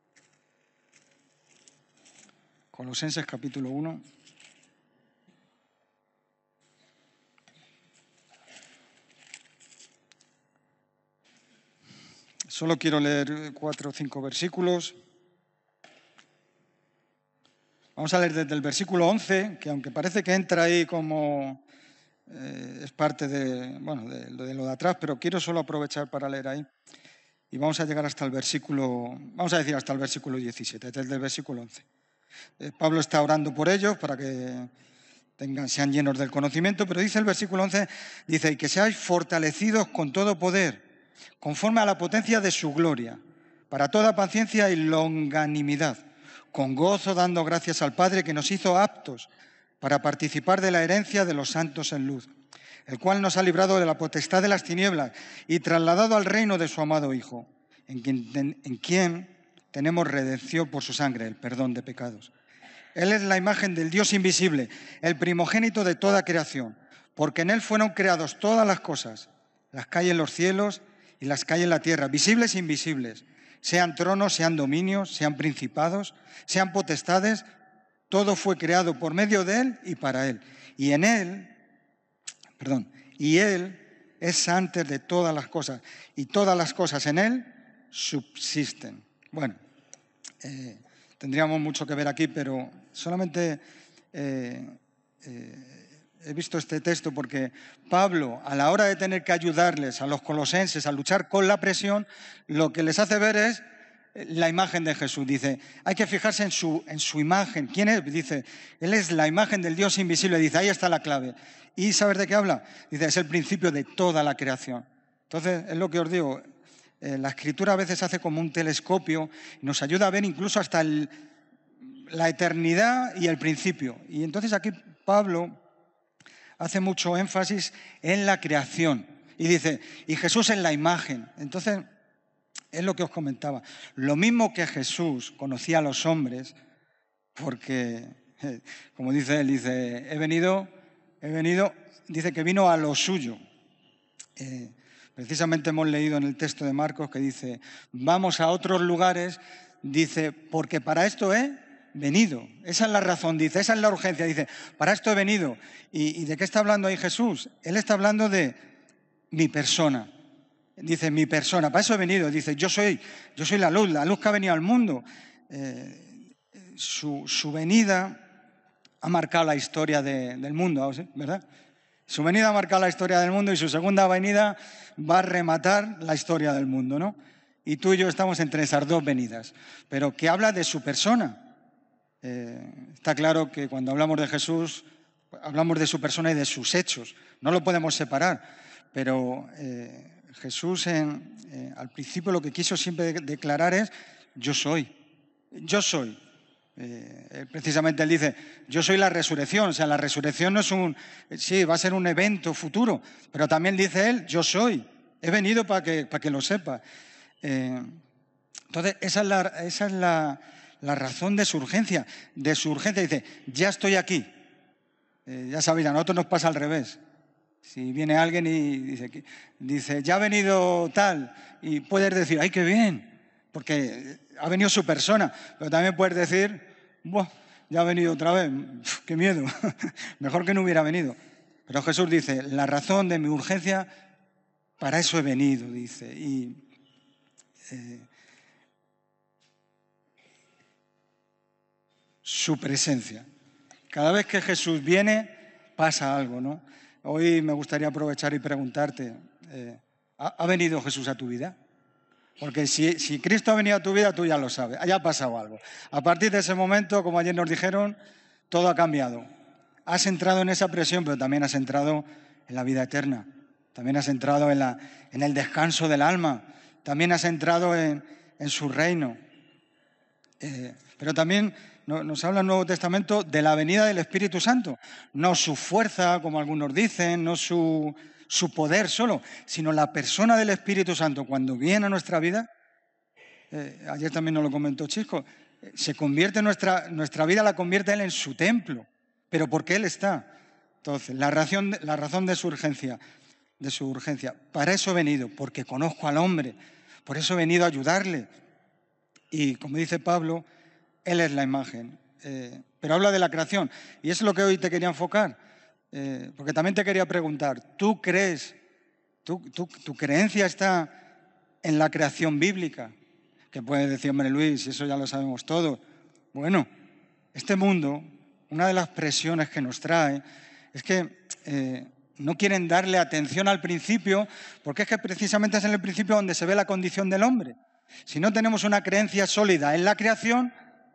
Colosenses capítulo uno. Solo quiero leer cuatro o cinco versículos. Vamos a leer desde el versículo once, que aunque parece que entra ahí como eh, es parte de, bueno, de, de lo de atrás, pero quiero solo aprovechar para leer ahí. Y vamos a llegar hasta el versículo, vamos a decir hasta el versículo diecisiete, desde el versículo once. Eh, Pablo está orando por ellos para que tengan, sean llenos del conocimiento, pero dice el versículo once, dice, y que seáis fortalecidos con todo poder, conforme a la potencia de su gloria, para toda paciencia y longanimidad, con gozo dando gracias al Padre que nos hizo aptos para participar de la herencia de los santos en luz, el cual nos ha librado de la potestad de las tinieblas y trasladado al reino de su amado Hijo, en quien, en quien tenemos redención por su sangre, el perdón de pecados. Él es la imagen del Dios invisible, el primogénito de toda creación, porque en Él fueron creadas todas las cosas, las que hay en los cielos y las que hay en la tierra, visibles e invisibles, sean tronos, sean dominios, sean principados, sean potestades, todo fue creado por medio de Él y para Él. Y en Él, perdón, y Él es antes de todas las cosas, y todas las cosas en Él subsisten. Bueno, eh, tendríamos mucho que ver aquí, pero solamente eh, eh, he visto este texto porque Pablo, a la hora de tener que ayudarles a los colosenses a luchar con la presión, lo que les hace ver es la imagen de Jesús. Dice, hay que fijarse en su, en su imagen. ¿Quién es? Dice, Él es la imagen del Dios invisible. Dice, ahí está la clave. ¿Y sabes de qué habla? Dice, es el principio de toda la creación. Entonces, es lo que os digo, eh, la Escritura a veces hace como un telescopio y nos ayuda a ver incluso hasta el, la eternidad y el principio. Y entonces aquí Pablo hace mucho énfasis en la creación. Y dice, y Jesús en la imagen. Entonces, es lo que os comentaba. Lo mismo que Jesús conocía a los hombres, porque, como dice él, dice, he venido, he venido, dice que vino a lo suyo. Eh, precisamente hemos leído en el texto de Marcos que dice, vamos a otros lugares, dice, porque para esto he venido. Esa es la razón, dice, esa es la urgencia, dice, para esto he venido. ¿Y, y de qué está hablando ahí Jesús? Él está hablando de mi persona. Dice, mi persona, para eso he venido. Dice, yo soy, yo soy la luz, la luz que ha venido al mundo. Eh, su, su venida ha marcado la historia de, del mundo, ¿verdad? Su venida ha marcado la historia del mundo y su segunda venida va a rematar la historia del mundo, ¿no? y tú y yo estamos entre esas dos venidas, pero que habla de su persona. Eh, está claro que cuando hablamos de Jesús, hablamos de su persona y de sus hechos, no lo podemos separar, pero eh, Jesús en, eh, al principio lo que quiso siempre declarar es, yo soy, yo soy. Eh, precisamente él dice, yo soy la resurrección, o sea, la resurrección no es un, sí, va a ser un evento futuro, pero también dice él, yo soy, he venido para que, para que lo sepa. Eh, entonces, esa es, la, esa es la, la razón de su urgencia, de su urgencia, dice, ya estoy aquí. Eh, ya sabéis, a nosotros nos pasa al revés. Si viene alguien y dice, dice, ya ha venido tal, y puedes decir, ¡ay, qué bien! Porque ha venido su persona, pero también puedes decir, ¡buah! Ya ha venido otra vez, ¡uf, qué miedo! Mejor que no hubiera venido. Pero Jesús dice, la razón de mi urgencia, para eso he venido, dice. Y eh, su presencia. Cada vez que Jesús viene, pasa algo, ¿no? Hoy me gustaría aprovechar y preguntarte, eh, ¿ha, ¿ha venido Jesús a tu vida? Porque si, si Cristo ha venido a tu vida, tú ya lo sabes, haya ha pasado algo. A partir de ese momento, como ayer nos dijeron, todo ha cambiado. Has entrado en esa presión, pero también has entrado en la vida eterna. También has entrado en, la, en el descanso del alma. También has entrado en, en su reino. Eh, pero también nos habla el Nuevo Testamento de la venida del Espíritu Santo. No su fuerza, como algunos dicen, no su, su poder solo, sino la persona del Espíritu Santo cuando viene a nuestra vida. Eh, ayer también nos lo comentó Chisco. Eh, se convierte nuestra, nuestra vida, la convierte Él en su templo, pero porque Él está. Entonces, la razón, la razón de su urgencia, de su urgencia, para eso he venido, porque conozco al hombre, por eso he venido a ayudarle. Y como dice Pablo, Él es la imagen. Eh, pero habla de la creación. Y eso es lo que hoy te quería enfocar. Eh, porque también te quería preguntar, ¿tú crees, tú, tú, tu creencia está en la creación bíblica? Que puedes decir, hombre Luis, eso ya lo sabemos todos. Bueno, este mundo, una de las presiones que nos trae es que eh, no quieren darle atención al principio, porque es que precisamente es en el principio donde se ve la condición del hombre. Si no tenemos una creencia sólida en la creación,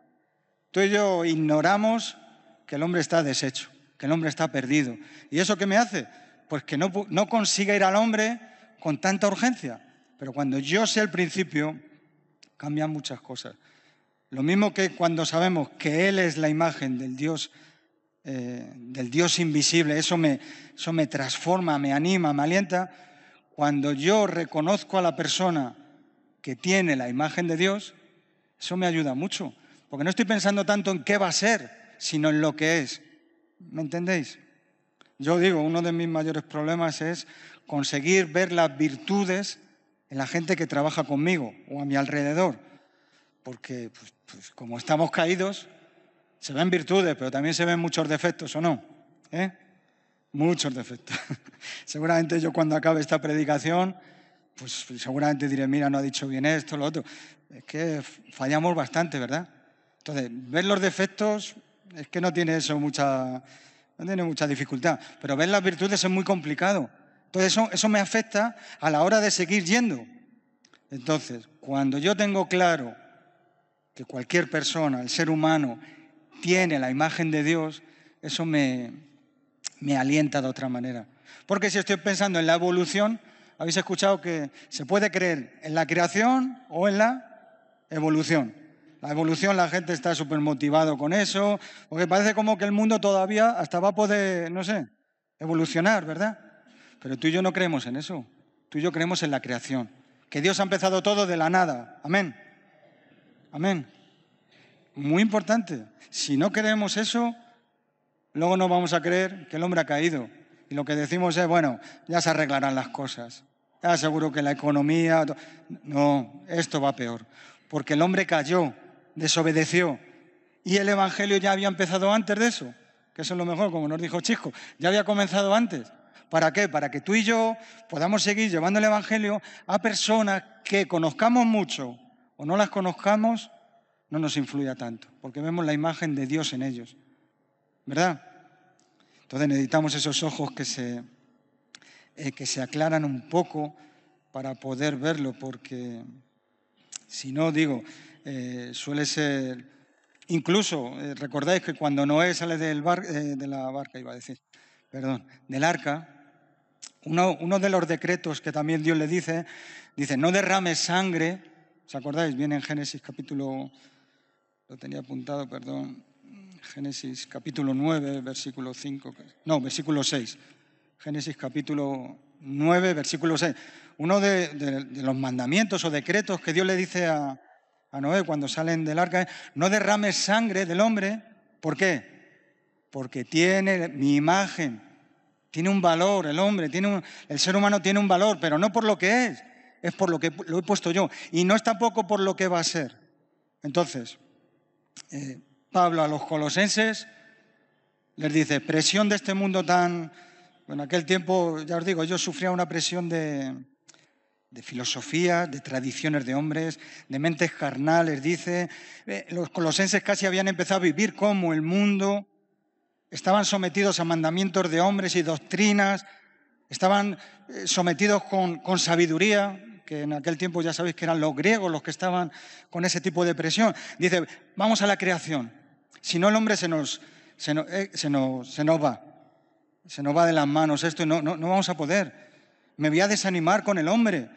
tú y yo ignoramos que el hombre está deshecho, que el hombre está perdido. ¿Y eso qué me hace? Pues que no, no consiga ir al hombre con tanta urgencia. Pero cuando yo sé el principio, cambian muchas cosas. Lo mismo que cuando sabemos que Él es la imagen del Dios, eh, del Dios invisible, eso me, eso me transforma, me anima, me alienta. Cuando yo reconozco a la persona que tiene la imagen de Dios, eso me ayuda mucho. Porque no estoy pensando tanto en qué va a ser, sino en lo que es. ¿Me entendéis? Yo digo, uno de mis mayores problemas es conseguir ver las virtudes en la gente que trabaja conmigo o a mi alrededor. Porque, pues, pues, como estamos caídos, se ven virtudes, pero también se ven muchos defectos, ¿o no? ¿Eh? Muchos defectos. Seguramente yo cuando acabe esta predicación, pues seguramente diré, mira, no ha dicho bien esto, lo otro. Es que fallamos bastante, ¿verdad? Entonces, ver los defectos es que no tiene eso mucha, no tiene mucha dificultad, pero ver las virtudes es muy complicado. Entonces, eso, eso me afecta a la hora de seguir yendo. Entonces, cuando yo tengo claro que cualquier persona, el ser humano, tiene la imagen de Dios, eso me, me alienta de otra manera. Porque si estoy pensando en la evolución, habéis escuchado que se puede creer en la creación o en la evolución. La evolución, la gente está súper motivado con eso, porque parece como que el mundo todavía hasta va a poder, no sé, evolucionar, ¿verdad? Pero tú y yo no creemos en eso. Tú y yo creemos en la creación. Que Dios ha empezado todo de la nada. Amén. Amén. Muy importante. Si no creemos eso, luego no vamos a creer que el hombre ha caído. Y lo que decimos es, bueno, ya se arreglarán las cosas. Ya seguro que la economía... No, esto va peor. Porque el hombre cayó, desobedeció. Y el Evangelio ya había empezado antes de eso. Que eso es lo mejor, como nos dijo Chisco. Ya había comenzado antes. ¿Para qué? Para que tú y yo podamos seguir llevando el Evangelio a personas que conozcamos mucho o no las conozcamos, no nos influya tanto. Porque vemos la imagen de Dios en ellos. ¿Verdad? Entonces necesitamos esos ojos que se, eh, que se aclaran un poco para poder verlo, porque Si no, digo, eh, suele ser... Incluso, eh, recordáis que cuando Noé sale del bar, eh, de la barca, iba a decir, perdón, del arca, uno, uno de los decretos que también Dios le dice, dice, no derrames sangre, ¿os acordáis? Viene en Génesis capítulo, lo tenía apuntado, perdón, Génesis capítulo nueve, versículo cinco, no, versículo seis, Génesis capítulo nueve, versículo seis, uno de, de, de los mandamientos o decretos que Dios le dice a, a Noé cuando salen del arca es, no derrames sangre del hombre, ¿por qué? Porque tiene mi imagen, tiene un valor el hombre, tiene un, el ser humano tiene un valor, pero no por lo que es, es por lo que lo he puesto yo, y no es tampoco por lo que va a ser. Entonces, eh, Pablo a los colosenses les dice, presión de este mundo tan... Bueno, en aquel tiempo, ya os digo, ellos sufrían una presión de, de filosofía, de tradiciones de hombres, de mentes carnales, dice. Eh, los colosenses casi habían empezado a vivir como el mundo, estaban sometidos a mandamientos de hombres y doctrinas, estaban eh, sometidos con, con sabiduría, que en aquel tiempo ya sabéis que eran los griegos los que estaban con ese tipo de presión. Dice, vamos a la creación, si no el hombre se nos, se nos, eh, se nos, se nos va. Se nos va de las manos esto y no, no, no vamos a poder. Me voy a desanimar con el hombre.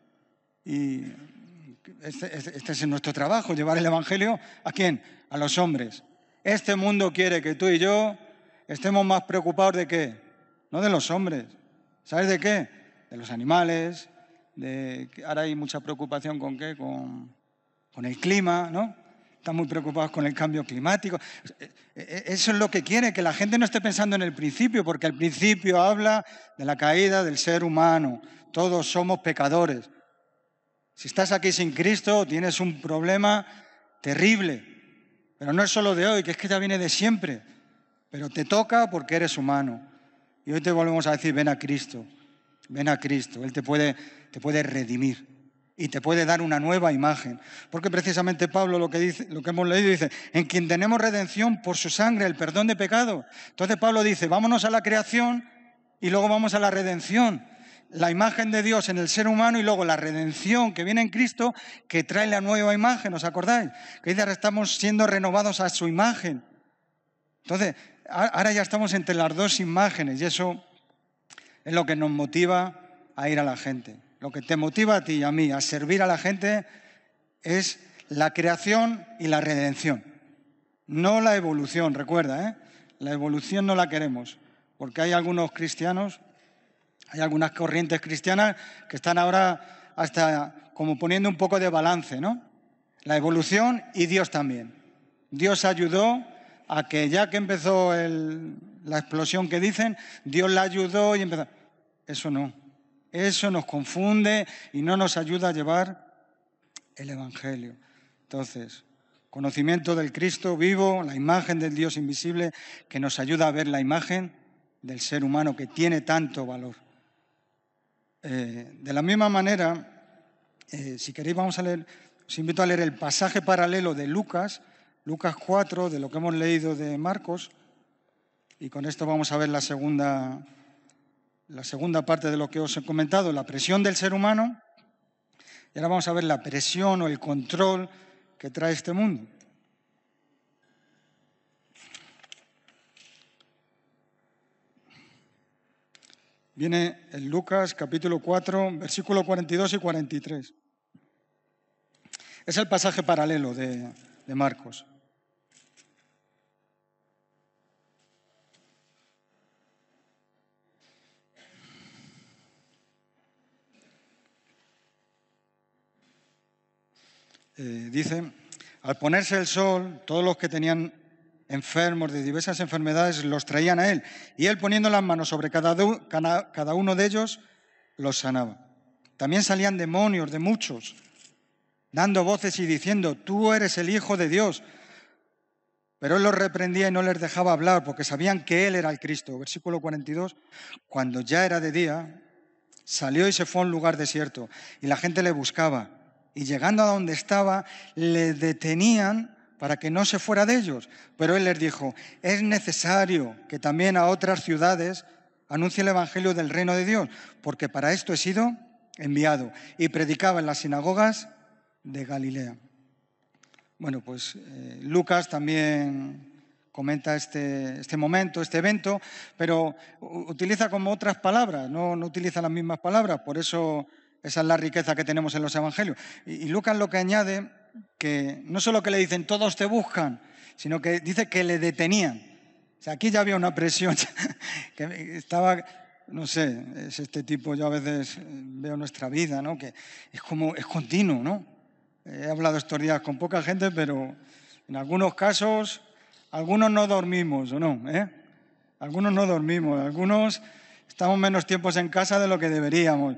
Y este, este, este es nuestro trabajo, llevar el Evangelio ¿a quién? A los hombres. Este mundo quiere que tú y yo estemos más preocupados de qué, no de los hombres. ¿Sabes de qué? De los animales, de ahora hay mucha preocupación con qué, con, con el clima, ¿no? Están muy preocupados con el cambio climático. Eso es lo que quiere, que la gente no esté pensando en el principio, porque el principio habla de la caída del ser humano. Todos somos pecadores. Si estás aquí sin Cristo, tienes un problema terrible. Pero no es solo de hoy, que es que ya viene de siempre. Pero te toca porque eres humano. Y hoy te volvemos a decir, ven a Cristo. Ven a Cristo. Él te puede, te puede redimir. Y te puede dar una nueva imagen. Porque precisamente Pablo lo que dice, lo que hemos leído dice, en quien tenemos redención por su sangre, el perdón de pecado. Entonces Pablo dice, vámonos a la creación y luego vamos a la redención. La imagen de Dios en el ser humano y luego la redención que viene en Cristo que trae la nueva imagen, ¿os acordáis? Que dice, ahora estamos siendo renovados a su imagen. Entonces, ahora ya estamos entre las dos imágenes y eso es lo que nos motiva a ir a la gente. Lo que te motiva a ti y a mí a servir a la gente es la creación y la redención. No la evolución, recuerda, ¿eh? La evolución no la queremos, porque hay algunos cristianos, hay algunas corrientes cristianas que están ahora hasta como poniendo un poco de balance, ¿no? La evolución y Dios también. Dios ayudó a que ya que empezó el, la explosión que dicen, Dios la ayudó y empezó. Eso no. Eso nos confunde y no nos ayuda a llevar el Evangelio. Entonces, conocimiento del Cristo vivo, la imagen del Dios invisible, que nos ayuda a ver la imagen del ser humano que tiene tanto valor. Eh, de la misma manera, eh, si queréis vamos a leer, os invito a leer el pasaje paralelo de Lucas, Lucas cuatro, de lo que hemos leído de Marcos, y con esto vamos a ver la segunda... La segunda parte de lo que os he comentado, la presión del ser humano, y ahora vamos a ver la presión o el control que trae este mundo. Viene en Lucas capítulo cuatro, versículo cuarenta y dos y cuarenta y tres. Es el pasaje paralelo de, de Marcos. Eh, dice, al ponerse el sol, todos los que tenían enfermos de diversas enfermedades los traían a él, y él poniendo las manos sobre cada, cada uno de ellos, los sanaba. También salían demonios de muchos, dando voces y diciendo, tú eres el Hijo de Dios. Pero él los reprendía y no les dejaba hablar, porque sabían que él era el Cristo. Versículo cuarenta y dos, cuando ya era de día, salió y se fue a un lugar desierto, y la gente le buscaba. Y llegando a donde estaba, le detenían para que no se fuera de ellos. Pero él les dijo, es necesario que también a otras ciudades anuncie el Evangelio del reino de Dios, porque para esto he sido enviado. Y predicaba en las sinagogas de Galilea. Bueno, pues eh, Lucas también comenta este, este momento, este evento, pero utiliza como otras palabras, no, no utiliza las mismas palabras, por eso esa es la riqueza que tenemos en los evangelios. Y, y Lucas lo que añade, que no solo que le dicen todos te buscan, sino que dice que le detenían. O sea, aquí ya había una presión, que estaba, no sé, es este tipo, yo a veces veo nuestra vida, ¿no? Que es como, es continuo, ¿no? He hablado estos días con poca gente, pero en algunos casos, algunos no dormimos, ¿o no? ¿Eh? Algunos no dormimos, algunos estamos menos tiempos en casa de lo que deberíamos.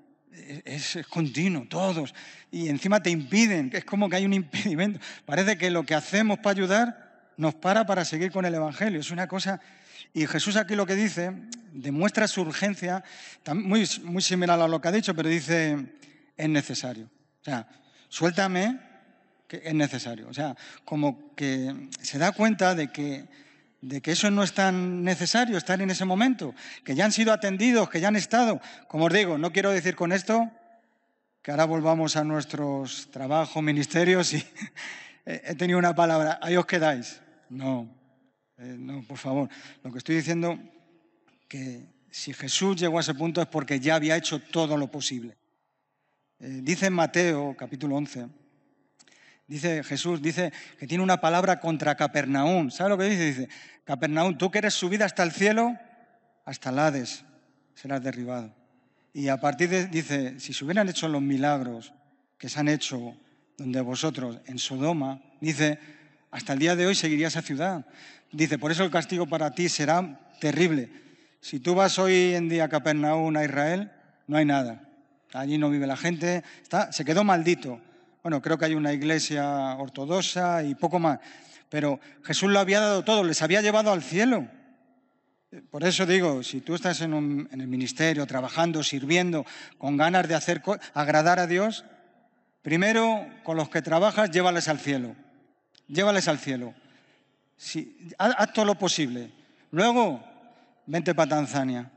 Es, es continuo, todos. Y encima te impiden, es como que hay un impedimento. Parece que lo que hacemos para ayudar nos para para seguir con el Evangelio. Es una cosa... Y Jesús aquí lo que dice, demuestra su urgencia, muy, muy similar a lo que ha dicho, pero dice, es necesario. O sea, suéltame, que es necesario. O sea, como que se da cuenta de que, de que eso no es tan necesario, estar en ese momento, que ya han sido atendidos, que ya han estado. Como os digo, no quiero decir con esto que ahora volvamos a nuestros trabajos, ministerios y he tenido una palabra, ahí os quedáis. No, eh, no, por favor. Lo que estoy diciendo que si Jesús llegó a ese punto es porque ya había hecho todo lo posible. Eh, dice en Mateo, capítulo once, dice Jesús, dice que tiene una palabra contra Capernaum. ¿Sabe lo que dice? Dice, Capernaum, tú que eres subida hasta el cielo, hasta el Hades serás derribado. Y a partir de, dice, si se hubieran hecho los milagros que se han hecho donde vosotros, en Sodoma, dice, hasta el día de hoy seguiría esa ciudad. Dice, por eso el castigo para ti será terrible. Si tú vas hoy en día a Capernaum, a Israel, no hay nada. Allí no vive la gente, está, se quedó maldito. Bueno, creo que hay una iglesia ortodoxa y poco más. Pero Jesús lo había dado todo, les había llevado al cielo. Por eso digo, si tú estás en, un, en el ministerio, trabajando, sirviendo, con ganas de hacer agradar a Dios, primero con los que trabajas, llévales al cielo. Llévales al cielo. Si, haz, haz todo lo posible. Luego, vente para Tanzania.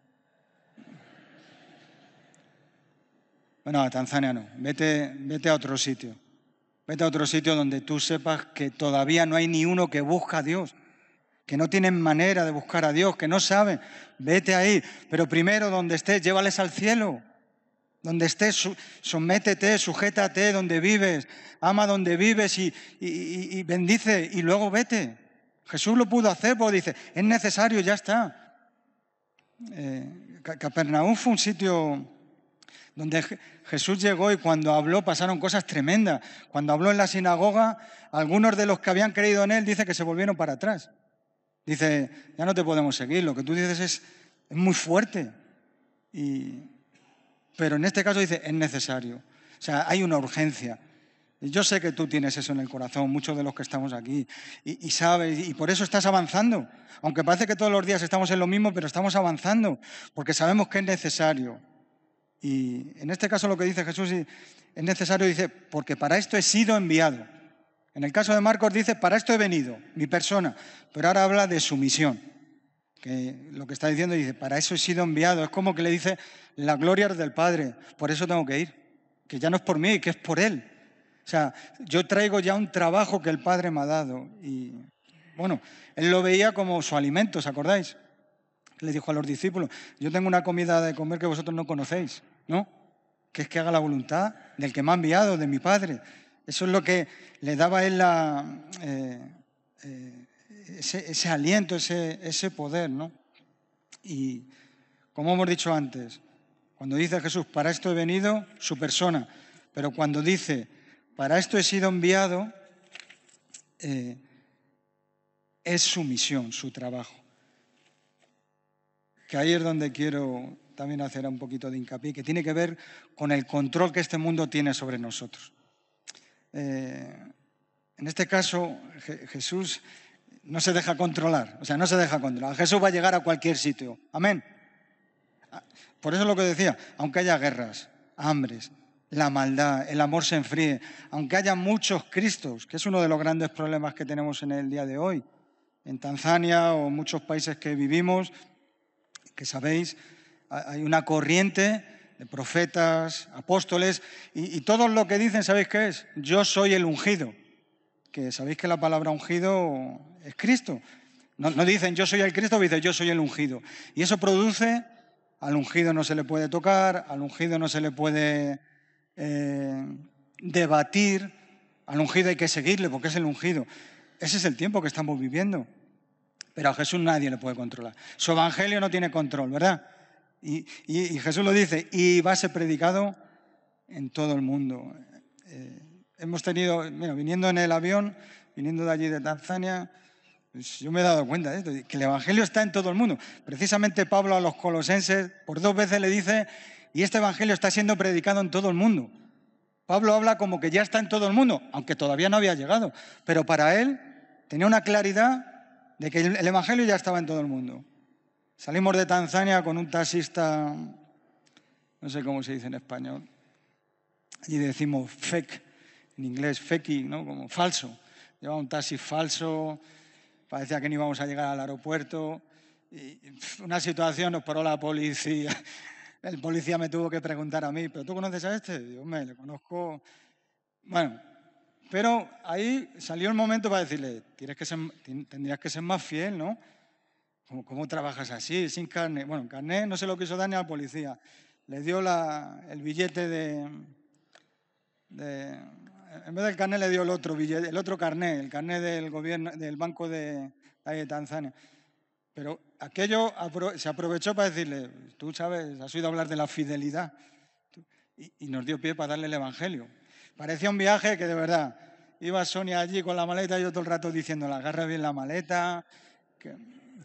Bueno, a Tanzania no. Vete, vete a otro sitio. Vete a otro sitio donde tú sepas que todavía no hay ni uno que busca a Dios, que no tienen manera de buscar a Dios, que no saben. Vete ahí. Pero primero, donde estés, llévales al cielo. Donde estés, sométete, sujétate donde vives, ama donde vives y, y, y bendice y luego vete. Jesús lo pudo hacer porque dice, es necesario, ya está. Eh, Capernaum fue un sitio donde Jesús llegó y cuando habló pasaron cosas tremendas. Cuando habló en la sinagoga, algunos de los que habían creído en él dice que se volvieron para atrás. Dice, ya no te podemos seguir, lo que tú dices es, es muy fuerte. Y... Pero en este caso dice, es necesario. O sea, hay una urgencia. Y yo sé que tú tienes eso en el corazón, muchos de los que estamos aquí. Y, y sabes, y por eso estás avanzando. Aunque parece que todos los días estamos en lo mismo, pero estamos avanzando. Porque sabemos que es necesario. Y en este caso lo que dice Jesús es necesario, dice, porque para esto he sido enviado. En el caso de Marcos dice, para esto he venido, mi persona. Pero ahora habla de su misión. Que lo que está diciendo dice, para eso he sido enviado. Es como que le dice, la gloria es del Padre, por eso tengo que ir. Que ya no es por mí, que es por Él. O sea, yo traigo ya un trabajo que el Padre me ha dado. Y bueno, Él lo veía como su alimento, ¿os acordáis? Le dijo a los discípulos, yo tengo una comida de comer que vosotros no conocéis, ¿no? Que es que haga la voluntad del que me ha enviado, de mi Padre. Eso es lo que le daba a Él la... Eh, eh, Ese, ese aliento, ese, ese poder, ¿no? Y como hemos dicho antes, cuando dice Jesús, para esto he venido, su persona, pero cuando dice, para esto he sido enviado, eh, es su misión, su trabajo. Que ahí es donde quiero también hacer un poquito de hincapié, que tiene que ver con el control que este mundo tiene sobre nosotros. Eh, en este caso, Je- Jesús... no se deja controlar, o sea, no se deja controlar. Jesús va a llegar a cualquier sitio. Amén. Por eso es lo que decía, aunque haya guerras, hambres, la maldad, el amor se enfríe, aunque haya muchos Cristos, que es uno de los grandes problemas que tenemos en el día de hoy, en Tanzania o en muchos países que vivimos, que sabéis, hay una corriente de profetas, apóstoles, y, y todos lo que dicen, ¿sabéis qué es? Yo soy el ungido, que sabéis que la palabra ungido es Cristo. No, no dicen yo soy el Cristo, dicen yo soy el ungido. Y eso produce, al ungido no se le puede tocar, al ungido no se le puede eh, debatir, al ungido hay que seguirle porque es el ungido. Ese es el tiempo que estamos viviendo. Pero a Jesús nadie le puede controlar. Su evangelio no tiene control, ¿verdad? Y, y, y Jesús lo dice, y va a ser predicado en todo el mundo. Eh, hemos tenido, mira, viniendo en el avión, viniendo de allí de Tanzania, pues yo me he dado cuenta de esto, que el evangelio está en todo el mundo. Precisamente Pablo a los colosenses por dos veces le dice, y este evangelio está siendo predicado en todo el mundo. Pablo habla como que ya está en todo el mundo, aunque todavía no había llegado. Pero para él tenía una claridad de que el evangelio ya estaba en todo el mundo. Salimos de Tanzania con un taxista, no sé cómo se dice en español, allí decimos fake, en inglés fake, ¿no? Como falso. Llevaba un taxi falso, parecía que no íbamos a llegar al aeropuerto. Y una situación, nos paró la policía. El policía me tuvo que preguntar a mí, ¿pero tú conoces a este? Digo, me le conozco. Bueno, pero ahí salió el momento para decirle, tienes que ser, tendrías que ser más fiel, ¿no? ¿Cómo, cómo trabajas así, sin carnet? Bueno, carnet no se lo quiso dar ni al policía. Le dio la, el billete de, de... En vez del carnet le dio el otro billete, el otro carnet, el carnet del gobierno, del Banco de, de Tanzania. Pero aquello se aprovechó para decirle, tú sabes, has oído hablar de la fidelidad. Y, y nos dio pie para darle el evangelio. Parecía un viaje que de verdad, iba Sonia allí con la maleta y yo todo el rato diciendo, agarra bien la maleta, que...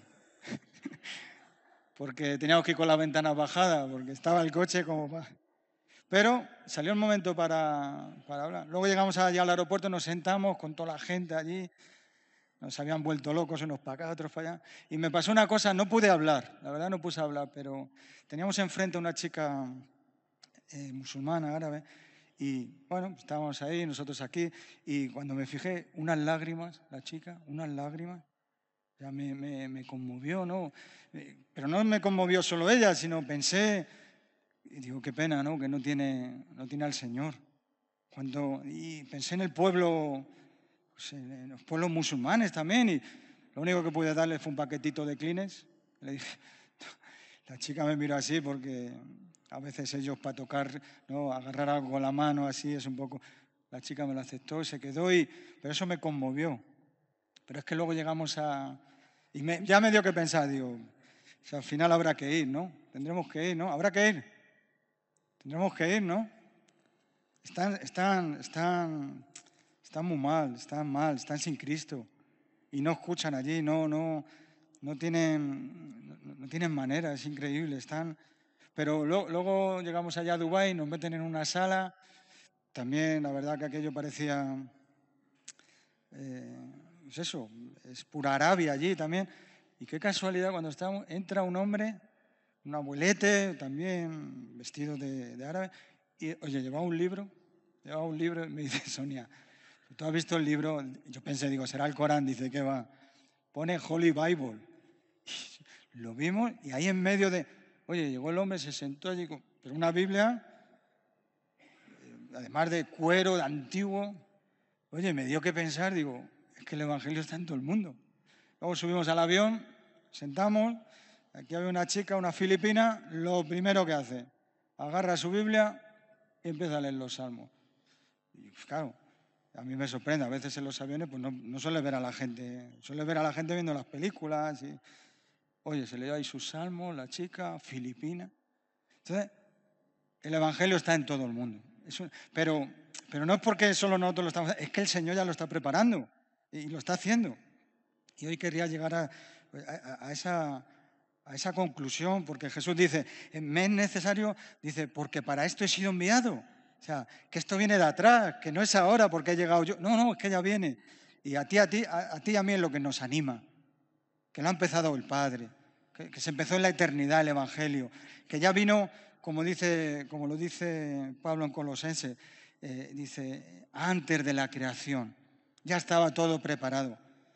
porque teníamos que ir con las ventanas bajadas, porque estaba el coche como... para... Pero salió el momento para, para hablar. Luego llegamos allá al aeropuerto, nos sentamos con toda la gente allí, nos habían vuelto locos, unos para acá, otros para allá. Y me pasó una cosa, no pude hablar, la verdad no puse a hablar, pero teníamos enfrente a una chica eh, musulmana, árabe, y bueno, estábamos ahí, nosotros aquí, y cuando me fijé, unas lágrimas, la chica, unas lágrimas, ya me, me, me conmovió, ¿no? Pero no me conmovió solo ella, sino pensé, y digo, qué pena, ¿no? Que no tiene, no tiene al Señor. Cuando, y pensé en el pueblo, pues en los pueblos musulmanes también, y lo único que pude darle fue un paquetito de Kleenex. Le dije, la chica me miró así porque a veces ellos para tocar, ¿no? Agarrar algo con la mano así es un poco... La chica me lo aceptó y se quedó, y, pero eso me conmovió. Pero es que luego llegamos a... Y me, ya me dio que pensar, digo, o sea, al final habrá que ir, ¿no? Tendremos que ir, ¿no? Habrá que ir. Tendremos que ir, ¿no? Están, están, están, están muy mal, están mal, están sin Cristo. Y no escuchan allí, no, no, no tienen, no, no tienen manera, es increíble. Están... Pero lo, luego llegamos allá a Dubái, nos meten en una sala. También, la verdad que aquello parecía... Eh, pues eso, es pura Arabia allí también. Y qué casualidad, cuando estamos, entra un hombre, un abuelete, también vestido de, de árabe, y oye, llevaba un libro, llevaba un libro, y me dice, Sonia, ¿tú has visto el libro? Yo pensé, digo, será el Corán, dice, ¿qué va? Pone Holy Bible. Y lo vimos, y ahí en medio de, oye, llegó el hombre, se sentó allí, con, pero una Biblia, además de cuero, de antiguo. Oye, me dio que pensar, digo, es que el evangelio está en todo el mundo. Luego subimos al avión, sentamos, aquí había una chica, una filipina, lo primero que hace, agarra su Biblia y empieza a leer los salmos. Y pues, claro, a mí me sorprende, a veces en los aviones pues no, no suele ver a la gente, suele ver a la gente viendo las películas. Y, oye, se leyó ahí sus salmos, la chica, filipina. Entonces, el evangelio está en todo el mundo. Eso, pero, pero no es porque solo nosotros lo estamos haciendo, es que el Señor ya lo está preparando y lo está haciendo. Y hoy quería llegar a, a, a, esa, a esa conclusión, porque Jesús dice, me es necesario, dice, porque para esto he sido enviado. O sea, que esto viene de atrás, que no es ahora porque he llegado yo. No, no, es que ya viene. Y a ti, a ti, a, a ti y a mí es lo que nos anima, que lo ha empezado el Padre, que, que se empezó en la eternidad el Evangelio, que ya vino, como, dice, como lo dice Pablo en Colosenses, eh, dice, antes de la creación, ya estaba todo preparado.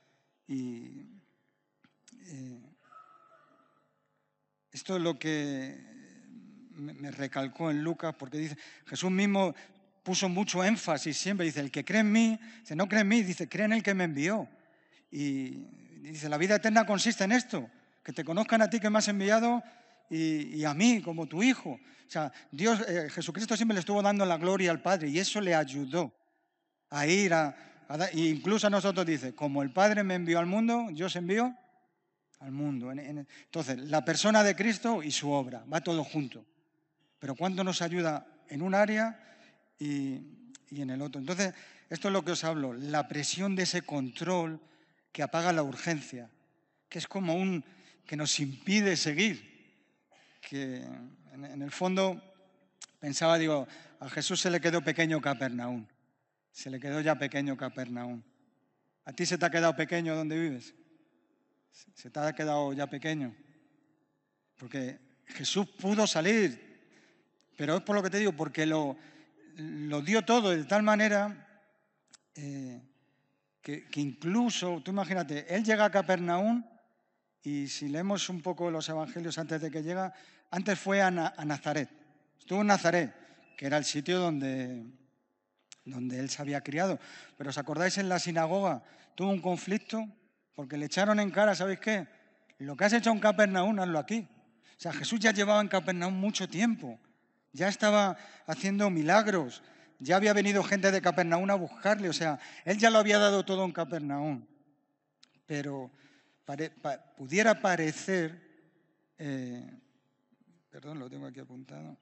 Y eh, esto es lo que me, me recalcó en Lucas, porque dice, Jesús mismo puso mucho énfasis siempre, dice, el que cree en mí, dice, no cree en mí, dice, cree en el que me envió. Y dice, la vida eterna consiste en esto, que te conozcan a ti que me has enviado y, y a mí como tu hijo. O sea, Dios, eh, Jesucristo siempre le estuvo dando la gloria al Padre y eso le ayudó a ir a, a dar, e incluso a nosotros dice, como el Padre me envió al mundo, yo os envío al mundo. En, en, entonces, la persona de Cristo y su obra, va todo junto. Pero cuánto nos ayuda en un área y, y en el otro. Entonces, esto es lo que os hablo, la presión de ese control que apaga la urgencia, que es como un que nos impide seguir, que en, en el fondo pensaba, digo, a Jesús se le quedó pequeño Capernaum, se le quedó ya pequeño Capernaum. ¿A ti se te ha quedado pequeño donde vives? Se te ha quedado ya pequeño, porque Jesús pudo salir, pero es por lo que te digo, porque lo, lo dio todo de tal manera eh, que, que incluso, tú imagínate, él llega a Capernaum y si leemos un poco los evangelios antes de que llega, antes fue a, Na, a Nazaret, estuvo en Nazaret, que era el sitio donde, donde él se había criado, pero ¿os acordáis en la sinagoga? Tuvo un conflicto porque le echaron en cara, ¿sabéis qué? Lo que has hecho en Capernaum, hazlo aquí. O sea, Jesús ya llevaba en Capernaum mucho tiempo, ya estaba haciendo milagros, ya había venido gente de Capernaum a buscarle, o sea, él ya lo había dado todo en Capernaum. Pero pare, pa, pudiera parecer, eh, perdón, lo tengo aquí apuntado,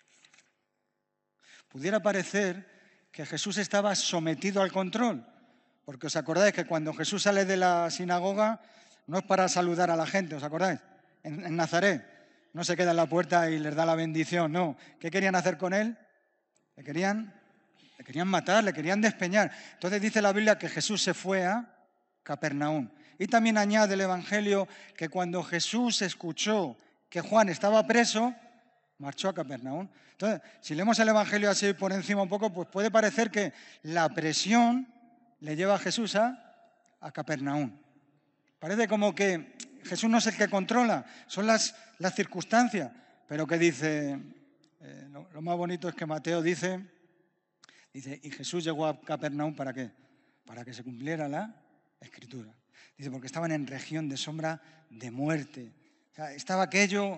pudiera parecer que Jesús estaba sometido al control, porque os acordáis que cuando Jesús sale de la sinagoga no es para saludar a la gente, ¿os acordáis? En, en Nazaret no se queda en la puerta y les da la bendición, no. ¿Qué querían hacer con él? Le querían, le querían matar, le querían despeñar. Entonces dice la Biblia que Jesús se fue a Capernaum. Y también añade el Evangelio que cuando Jesús escuchó que Juan estaba preso, marchó a Capernaum. Entonces, si leemos el Evangelio así por encima un poco, pues puede parecer que la presión le lleva a Jesús a, a Capernaum. Parece como que Jesús no es el que controla, son las, las circunstancias. Pero que dice, eh, lo, lo más bonito es que Mateo dice, dice, y Jesús llegó a Capernaum ¿para qué? Para que se cumpliera la Escritura. Dice, porque estaban en región de sombra de muerte. O sea, estaba aquello,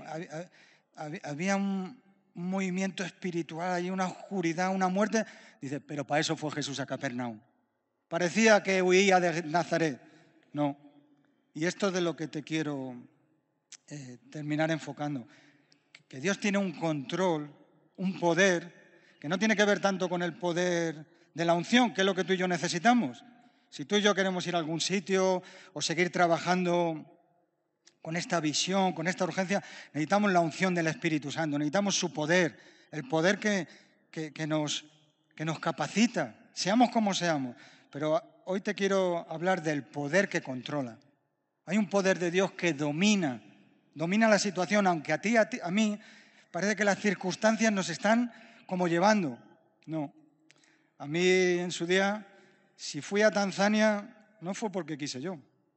había un, un movimiento espiritual, hay una oscuridad, una muerte. Dice, pero para eso fue Jesús a Capernaum. Parecía que huía de Nazaret. No. Y esto es de lo que te quiero eh, terminar enfocando. Que Dios tiene un control, un poder, que no tiene que ver tanto con el poder de la unción, que es lo que tú y yo necesitamos. Si tú y yo queremos ir a algún sitio o seguir trabajando con esta visión, con esta urgencia, necesitamos la unción del Espíritu Santo, necesitamos su poder, el poder que, que, que, nos, que nos capacita, seamos como seamos. Pero hoy te quiero hablar del poder que controla. Hay un poder de Dios que domina, domina la situación, aunque a ti, a ti, a mí, parece que las circunstancias nos están como llevando. No. A mí en su día, si fui a Tanzania, no fue porque quise yo.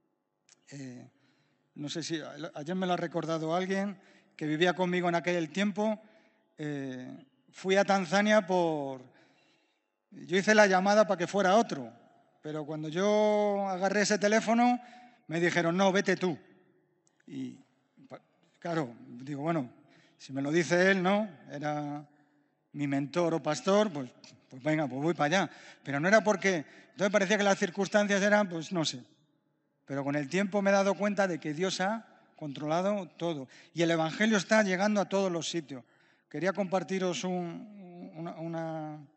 Eh, no sé si, ayer me lo ha recordado alguien que vivía conmigo en aquel tiempo. Eh, fui a Tanzania por... Yo hice la llamada para que fuera otro, pero cuando yo agarré ese teléfono, me dijeron, no, vete tú. Y claro, digo, bueno, si me lo dice él, ¿no? Era mi mentor o pastor, pues, pues venga, pues voy para allá. Pero no era porque, entonces parecía que las circunstancias eran, pues no sé. Pero con el tiempo me he dado cuenta de que Dios ha controlado todo. Y el Evangelio está llegando a todos los sitios. Quería compartiros un, una... una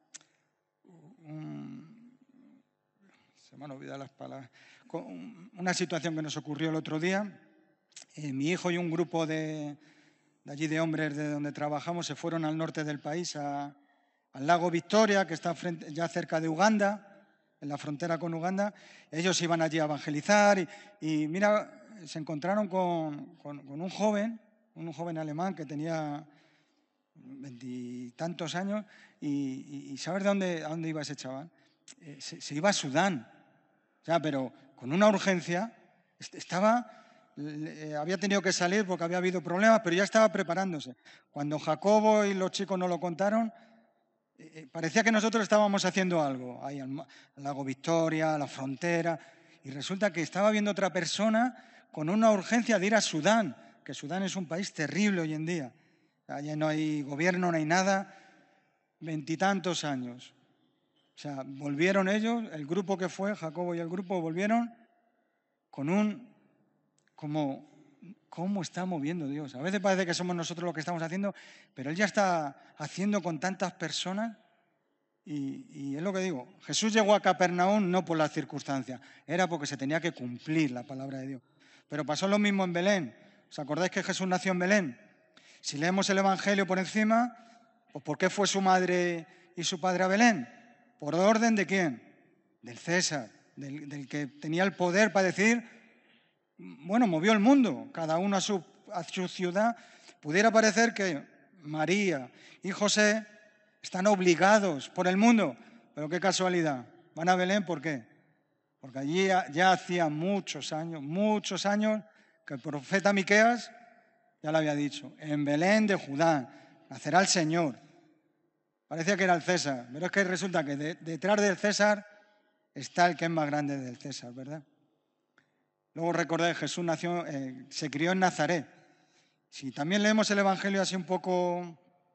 un, se me han olvidado las palabras. Una situación que nos ocurrió el otro día. Eh, mi hijo y un grupo de, de allí de hombres de donde trabajamos se fueron al norte del país, a, al lago Victoria, que está frente, ya cerca de Uganda, en la frontera con Uganda. Ellos iban allí a evangelizar y, y mira, se encontraron con, con, con un joven, un joven alemán que tenía veintitantos años y, y, y ¿sabes de dónde, a dónde iba ese chaval? Eh, se, se iba a Sudán, o sea, pero con una urgencia. Estaba, eh, había tenido que salir porque había habido problemas, pero ya estaba preparándose. Cuando Jacobo y los chicos nos lo contaron, eh, parecía que nosotros estábamos haciendo algo, ahí al, al lago Victoria, a la frontera, y resulta que estaba viendo otra persona con una urgencia de ir a Sudán, que Sudán es un país terrible hoy en día. Allí no hay gobierno, no hay nada, veintitantos años. O sea, volvieron ellos, el grupo que fue, Jacobo y el grupo, volvieron con un, como, ¿cómo está moviendo Dios? A veces parece que somos nosotros los que estamos haciendo, pero Él ya está haciendo con tantas personas. Y, y es lo que digo, Jesús llegó a Capernaum no por las circunstancias, era porque se tenía que cumplir la palabra de Dios. Pero pasó lo mismo en Belén. ¿Os acordáis que Jesús nació en Belén? Si leemos el Evangelio por encima, pues ¿por qué fue su madre y su padre a Belén? ¿Por orden de quién? Del César, del, del que tenía el poder para decir, bueno, movió el mundo, cada uno a su, a su ciudad. Pudiera parecer que María y José están obligados por el mundo, pero qué casualidad. Van a Belén, ¿por qué? Porque allí ya, ya hacía muchos años, muchos años que el profeta Miqueas ya lo había dicho. En Belén de Judá nacerá el Señor. Parecía que era el César, pero es que resulta que de, detrás del César está el que es más grande del César, ¿verdad? Luego recordé, Jesús nació, eh, se crió en Nazaret. Si también leemos el Evangelio así un poco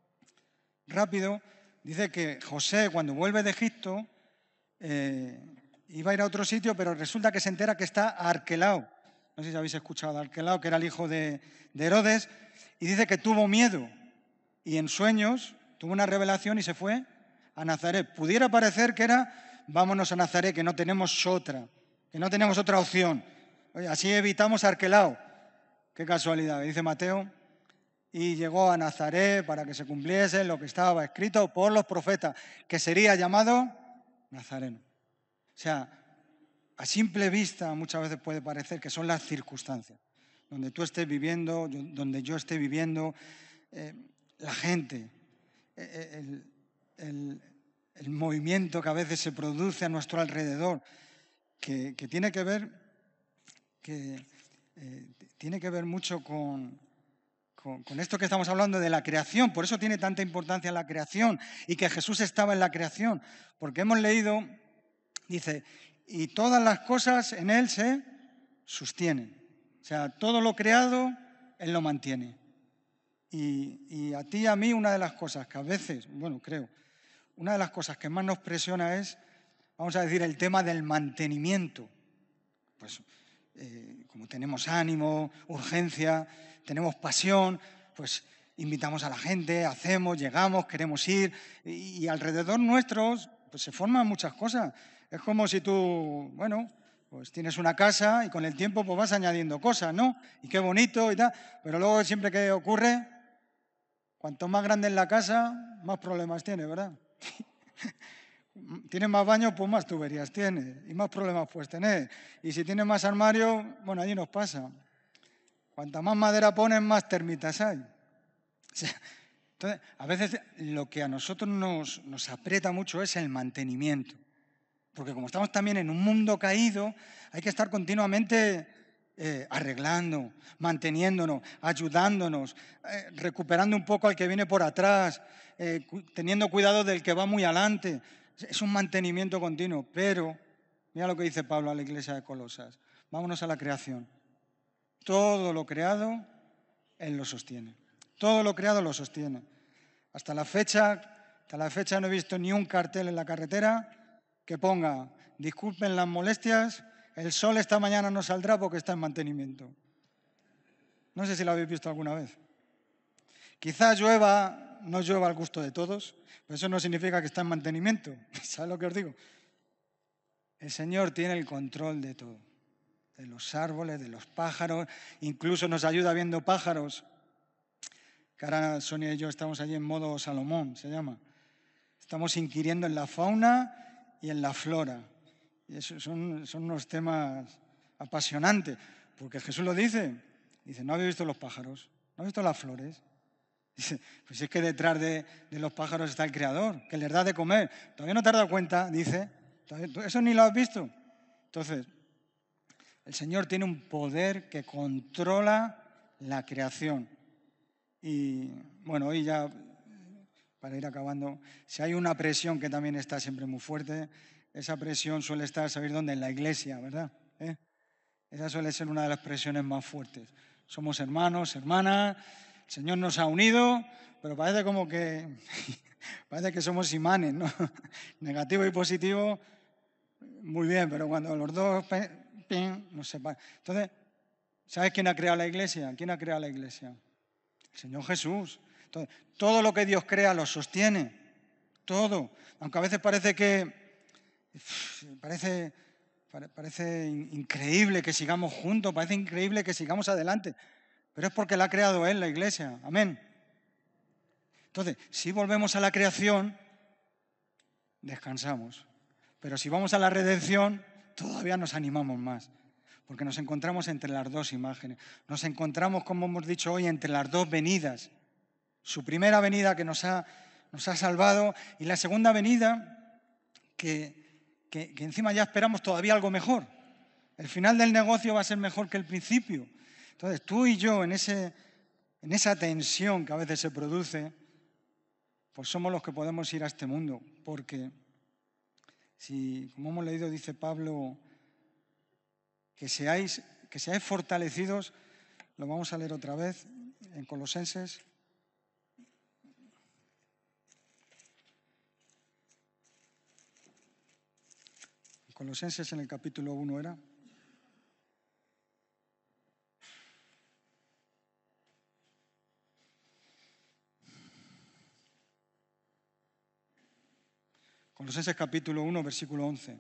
rápido, dice que José, cuando vuelve de Egipto, eh, iba a ir a otro sitio, pero resulta que se entera que está Arquelao. No sé si habéis escuchado de Arquelao, que era el hijo de, de Herodes, y dice que tuvo miedo y en sueños tuvo una revelación y se fue a Nazaret. Pudiera parecer que era, vámonos a Nazaret, que no tenemos otra, que no tenemos otra opción. Oye, así evitamos Arquelao. Qué casualidad, dice Mateo. Y llegó a Nazaret para que se cumpliese lo que estaba escrito por los profetas, que sería llamado Nazareno. O sea, a simple vista muchas veces puede parecer que son las circunstancias, donde tú estés viviendo, donde yo esté viviendo, eh, la gente, el, el, el movimiento que a veces se produce a nuestro alrededor, que, que tiene que ver, que, eh, tiene que ver mucho con, con, con esto que estamos hablando de la creación. Por eso tiene tanta importancia la creación y que Jesús estaba en la creación, porque hemos leído, dice, y todas las cosas en Él se sostienen. O sea, todo lo creado, Él lo mantiene. Y, y a ti y a mí una de las cosas que a veces, bueno, creo, una de las cosas que más nos presiona es, vamos a decir, el tema del mantenimiento. Pues eh, como tenemos ánimo, urgencia, tenemos pasión, pues invitamos a la gente, hacemos, llegamos, queremos ir, y, y alrededor nuestros pues se forman muchas cosas. Es como si tú, bueno, pues tienes una casa y con el tiempo pues vas añadiendo cosas, ¿no? Y qué bonito y tal, pero luego siempre que ocurre, cuanto más grande es la casa, más problemas tiene, ¿verdad? Tienes más baños, pues más tuberías tienes y más problemas puedes tener. Y si tienes más armarios, bueno, allí nos pasa. Cuanta más madera pones, más termitas hay. O sea, entonces, a veces lo que a nosotros nos, nos aprieta mucho es el mantenimiento. Porque como estamos también en un mundo caído, hay que estar continuamente eh, arreglando, manteniéndonos, ayudándonos, eh, recuperando un poco al que viene por atrás, eh, cu- teniendo cuidado del que va muy adelante. Es un mantenimiento continuo, pero mira lo que dice Pablo a la iglesia de Colosas. Vámonos a la creación. Todo lo creado, Él lo sostiene. Todo lo creado lo sostiene. Hasta la fecha, hasta la fecha no he visto ni un cartel en la carretera que ponga, disculpen las molestias, el sol esta mañana no saldrá porque está en mantenimiento. No sé si lo habéis visto alguna vez. Quizás llueva, no llueva al gusto de todos, pero eso no significa que está en mantenimiento. ¿Sabes lo que os digo? El Señor tiene el control de todo, de los árboles, de los pájaros, incluso nos ayuda viendo pájaros, que ahora Sonia y yo estamos allí en modo Salomón, se llama. Estamos inquiriendo en la fauna y en la flora. Y eso son, son unos temas apasionantes, porque Jesús lo dice. Dice, ¿no habéis visto los pájaros? ¿No habéis visto las flores? Dice, pues es que detrás de, de los pájaros está el Creador, que les da de comer. ¿Todavía no te has dado cuenta? Dice, ¿eso ni lo has visto? Entonces, El Señor tiene un poder que controla la creación. Y bueno, hoy ya, para ir acabando, si hay una presión que también está siempre muy fuerte, esa presión suele estar, ¿sabéis dónde? En la iglesia, ¿verdad? ¿Eh? Esa suele ser una de las presiones más fuertes. Somos hermanos, hermanas, el Señor nos ha unido, pero parece como que, parece que somos imanes, ¿no? Negativo y positivo, muy bien, pero cuando los dos, pin, no se separan. Entonces, ¿sabes quién ha creado la iglesia? ¿Quién ha creado la iglesia? El Señor Jesús. Entonces, todo lo que Dios crea lo sostiene. Todo. Aunque a veces parece que, parece, parece increíble que sigamos juntos, parece increíble que sigamos adelante. Pero es porque la ha creado Él, la iglesia. Amén. Entonces, si volvemos a la creación, descansamos. Pero si vamos a la redención, todavía nos animamos más. Porque nos encontramos entre las dos imágenes. Nos encontramos, como hemos dicho hoy, entre las dos venidas. Su primera venida que nos ha, nos ha salvado y la segunda venida que, que, que encima ya esperamos todavía algo mejor. El final del negocio va a ser mejor que el principio. Entonces, tú y yo, en, ese, en esa tensión que a veces se produce, pues somos los que podemos ir a este mundo. Porque, si, como hemos leído, dice Pablo, que seáis, que seáis fortalecidos, lo vamos a leer otra vez en Colosenses. Colosenses en el capítulo uno era. Colosenses capítulo uno, versículo once.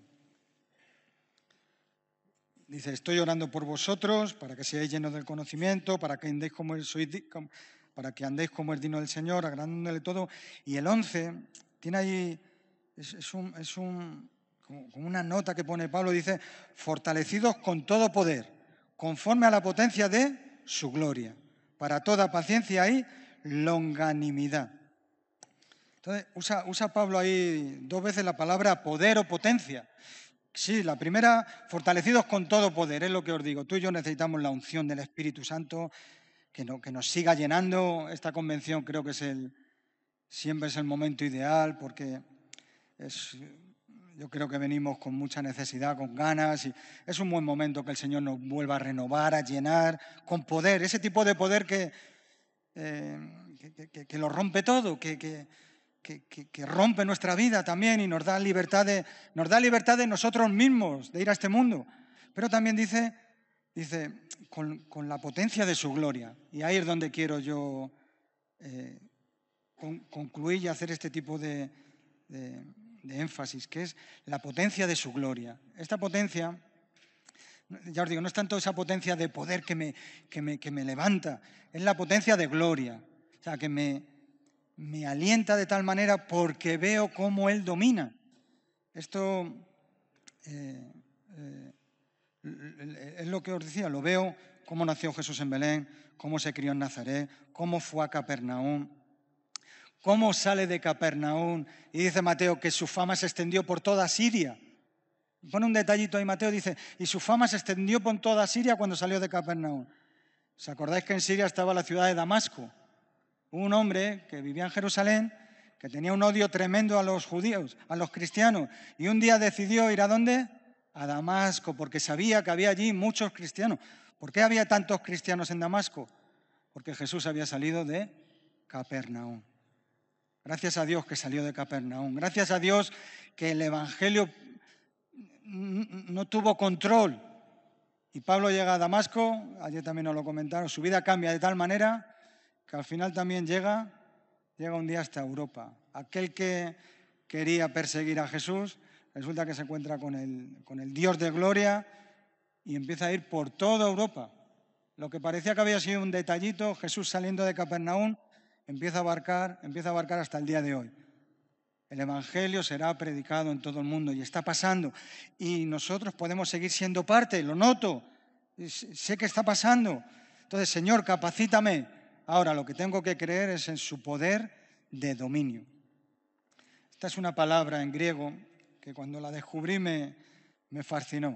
Dice, estoy orando por vosotros, para que seáis llenos del conocimiento, para que andéis como es, sois, para que andéis como es digno del Señor, agradándole todo. Y el once tiene ahí, es, es, un, es un, como, como una nota que pone Pablo, dice, fortalecidos con todo poder, conforme a la potencia de su gloria. Para toda paciencia y longanimidad. Entonces, usa, usa Pablo ahí dos veces la palabra poder o potencia. Sí, la primera, fortalecidos con todo poder, es lo que os digo. Tú y yo necesitamos la unción del Espíritu Santo que, no, que nos siga llenando. Esta convención creo que es el, siempre es el momento ideal porque es, yo creo que venimos con mucha necesidad, con ganas y es un buen momento que el Señor nos vuelva a renovar, a llenar con poder, ese tipo de poder que, eh, que, que, que lo rompe todo, que... que Que, que, que rompe nuestra vida también y nos da libertad de, nos da libertad de nosotros mismos, de ir a este mundo. Pero también dice, dice con, con la potencia de su gloria. Y ahí es donde quiero yo eh, con, concluir y hacer este tipo de, de, de énfasis, que es la potencia de su gloria. Esta potencia, ya os digo, no es tanto esa potencia de poder que me, que me, que me levanta, es la potencia de gloria. O sea, que me... me alienta de tal manera porque veo cómo Él domina. Esto eh, eh, es lo que os decía, lo veo cómo nació Jesús en Belén, cómo se crió en Nazaret, cómo fue a Capernaum, cómo sale de Capernaum y dice Mateo que su fama se extendió por toda Siria. Pone un detallito ahí Mateo, dice, y su fama se extendió por toda Siria cuando salió de Capernaum. ¿Os acordáis que en Siria estaba la ciudad de Damasco? Un hombre que vivía en Jerusalén, que tenía un odio tremendo a los judíos, a los cristianos, y un día decidió ir ¿a dónde? A Damasco, porque sabía que había allí muchos cristianos. ¿Por qué había tantos cristianos en Damasco? Porque Jesús había salido de Capernaum. Gracias a Dios que salió de Capernaum. Gracias a Dios que el Evangelio no tuvo control. Y Pablo llega a Damasco, ayer también nos lo comentaron, su vida cambia de tal manera que al final también llega, llega un día hasta Europa. Aquel que quería perseguir a Jesús, resulta que se encuentra con el, con el Dios de gloria y empieza a ir por toda Europa. Lo que parecía que había sido un detallito, Jesús saliendo de Capernaum, empieza a abarcar, empieza a abarcar hasta el día de hoy. El Evangelio será predicado en todo el mundo y está pasando. Y nosotros podemos seguir siendo parte, lo noto, sé que está pasando. Entonces, Señor, capacítame. Ahora, lo que tengo que creer es en su poder de dominio. Esta es una palabra en griego que cuando la descubrí me, me fascinó.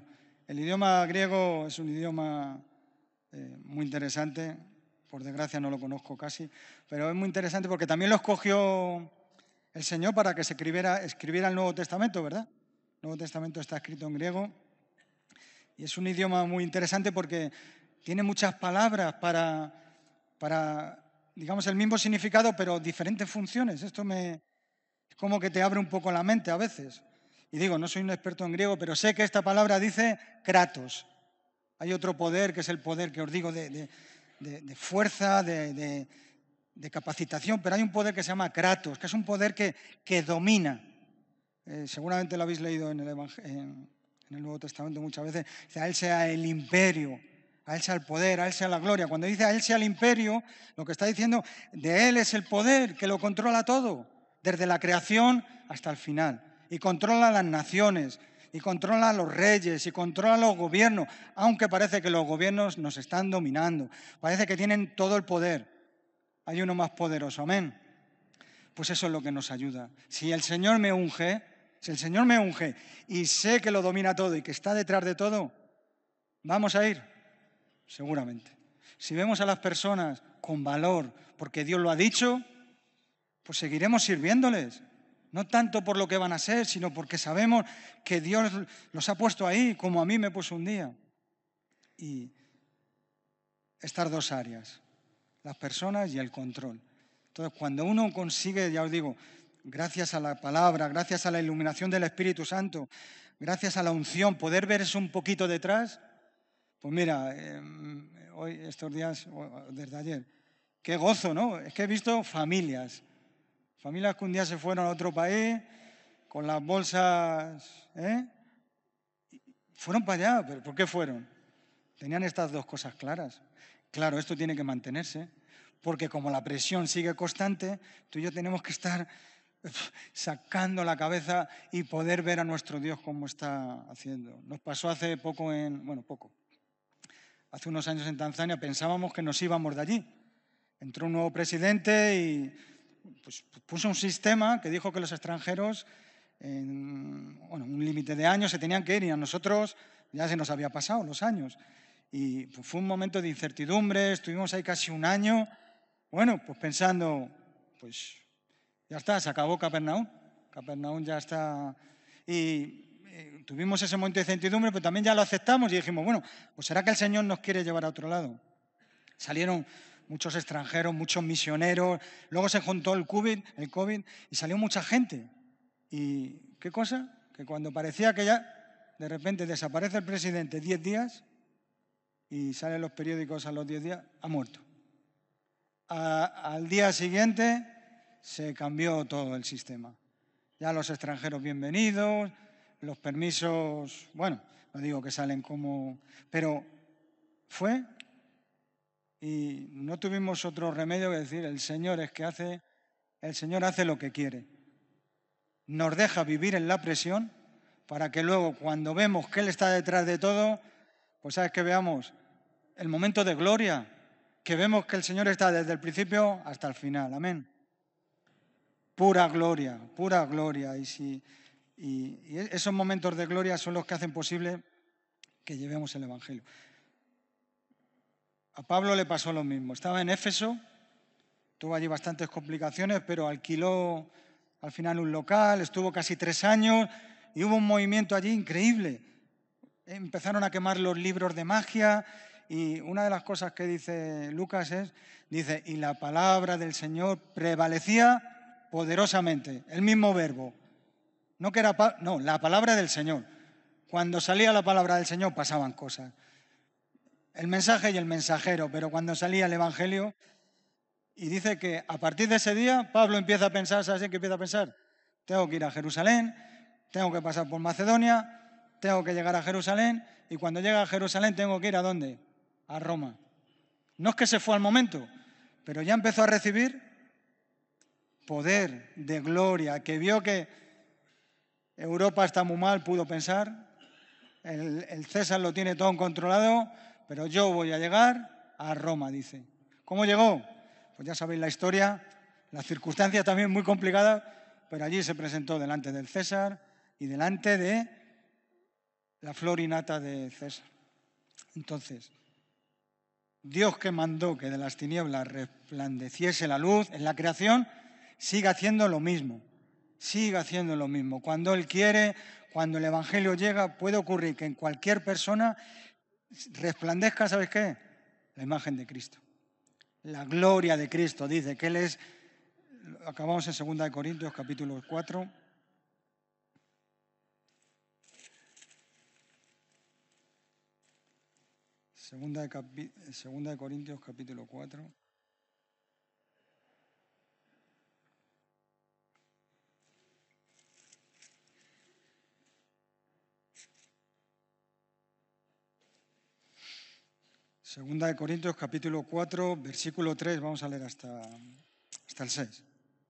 El idioma griego es un idioma eh, muy interesante. Por desgracia no lo conozco casi, pero es muy interesante porque también lo escogió el Señor para que se escribiera, escribiera el Nuevo Testamento, ¿verdad? El Nuevo Testamento está escrito en griego y es un idioma muy interesante porque tiene muchas palabras para, para digamos, el mismo significado, pero diferentes funciones. Esto me, es como que te abre un poco la mente a veces. Y digo, no soy un experto en griego, pero sé que esta palabra dice kratos. Hay otro poder, que es el poder que os digo de, de, de, de fuerza, de, de, de capacitación, pero hay un poder que se llama kratos, que es un poder que, que domina. Eh, seguramente lo habéis leído en el, en, en el Nuevo Testamento muchas veces. Dice, a él sea el imperio, a él sea el poder, a él sea la gloria. Cuando dice a él sea el imperio, lo que está diciendo, de él es el poder que lo controla todo, desde la creación hasta el final. Y controla las naciones, y controla a los reyes, y controla a los gobiernos, aunque parece que los gobiernos nos están dominando. Parece que tienen todo el poder. Hay uno más poderoso, amén. Pues eso es lo que nos ayuda. Si el Señor me unge, si el Señor me unge y sé que lo domina todo y que está detrás de todo, ¿vamos a ir? Seguramente. Si vemos a las personas con valor, porque Dios lo ha dicho, pues seguiremos sirviéndoles. No tanto por lo que van a ser, sino porque sabemos que Dios los ha puesto ahí, como a mí me puso un día. Y estas dos áreas, las personas y el control. Entonces, cuando uno consigue, ya os digo, gracias a la palabra, gracias a la iluminación del Espíritu Santo, gracias a la unción, poder ver eso un poquito detrás, pues mira, eh, hoy, estos días, desde ayer, qué gozo, ¿no? Es que he visto familias, familias que un día se fueron a otro país, con las bolsas, ¿eh? Fueron para allá, ¿pero por qué fueron? Tenían estas dos cosas claras. Claro, esto tiene que mantenerse, porque como la presión sigue constante, tú y yo tenemos que estar sacando la cabeza y poder ver a nuestro Dios cómo está haciendo. Nos pasó hace poco en, bueno, poco, hace unos años en Tanzania, pensábamos que nos íbamos de allí. Entró un nuevo presidente y pues, puso un sistema que dijo que los extranjeros, en bueno, un límite de años, se tenían que ir y a nosotros ya se nos había pasado los años. Y pues, fue un momento de incertidumbre, estuvimos ahí casi un año, bueno, pues pensando, pues ya está, se acabó Capernaum, Capernaum ya está. Y eh, tuvimos ese momento de incertidumbre, pero también ya lo aceptamos y dijimos, bueno, pues será que el Señor nos quiere llevar a otro lado. Salieron muchos extranjeros, muchos misioneros, luego se juntó el COVID, el COVID y salió mucha gente. ¿Y qué cosa? Que cuando parecía que ya, de repente desaparece el presidente diez días y salen los periódicos a los diez días, ha muerto. A, al día siguiente se cambió todo el sistema. Ya los extranjeros bienvenidos, los permisos, bueno, no digo que salen como, pero fue y no tuvimos otro remedio que decir, el Señor es que hace, el Señor hace lo que quiere. Nos deja vivir en la presión para que luego cuando vemos que Él está detrás de todo, pues sabes que veamos el momento de gloria, que vemos que el Señor está desde el principio hasta el final. Amén. Pura gloria, pura gloria. Y, si, y, y esos momentos de gloria son los que hacen posible que llevemos el Evangelio. A Pablo le pasó lo mismo. Estaba en Éfeso, tuvo allí bastantes complicaciones, pero alquiló al final un local, estuvo casi tres años y hubo un movimiento allí increíble. Empezaron a quemar los libros de magia y una de las cosas que dice Lucas es, dice, y la palabra del Señor prevalecía poderosamente, el mismo verbo. No que era, no, la palabra del Señor. Cuando salía la palabra del Señor pasaban cosas. El mensaje y el mensajero, pero cuando salía el Evangelio, y dice que a partir de ese día Pablo empieza a pensar, ¿sabes qué empieza a pensar? Tengo que ir a Jerusalén, tengo que pasar por Macedonia, tengo que llegar a Jerusalén, y cuando llega a Jerusalén tengo que ir ¿a dónde? A Roma. No es que se fue al momento, pero ya empezó a recibir poder de gloria, que vio que Europa está muy mal, pudo pensar, el, el César lo tiene todo controlado, pero yo voy a llegar a Roma, dice. ¿Cómo llegó? Pues ya sabéis la historia, las circunstancias también muy complicadas, pero allí se presentó delante del César y delante de la flor y nata de César. Entonces, Dios que mandó que de las tinieblas resplandeciese la luz en la creación, sigue haciendo lo mismo, sigue haciendo lo mismo. Cuando Él quiere, cuando el Evangelio llega, puede ocurrir que en cualquier persona resplandezca, ¿sabes qué? La imagen de Cristo. La gloria de Cristo, dice que Él es, acabamos en segunda de Corintios capítulo cuatro. Segunda de, capi, segunda de Corintios capítulo cuatro. Segunda de Corintios capítulo cuatro, versículo tres, vamos a leer hasta, hasta el seis.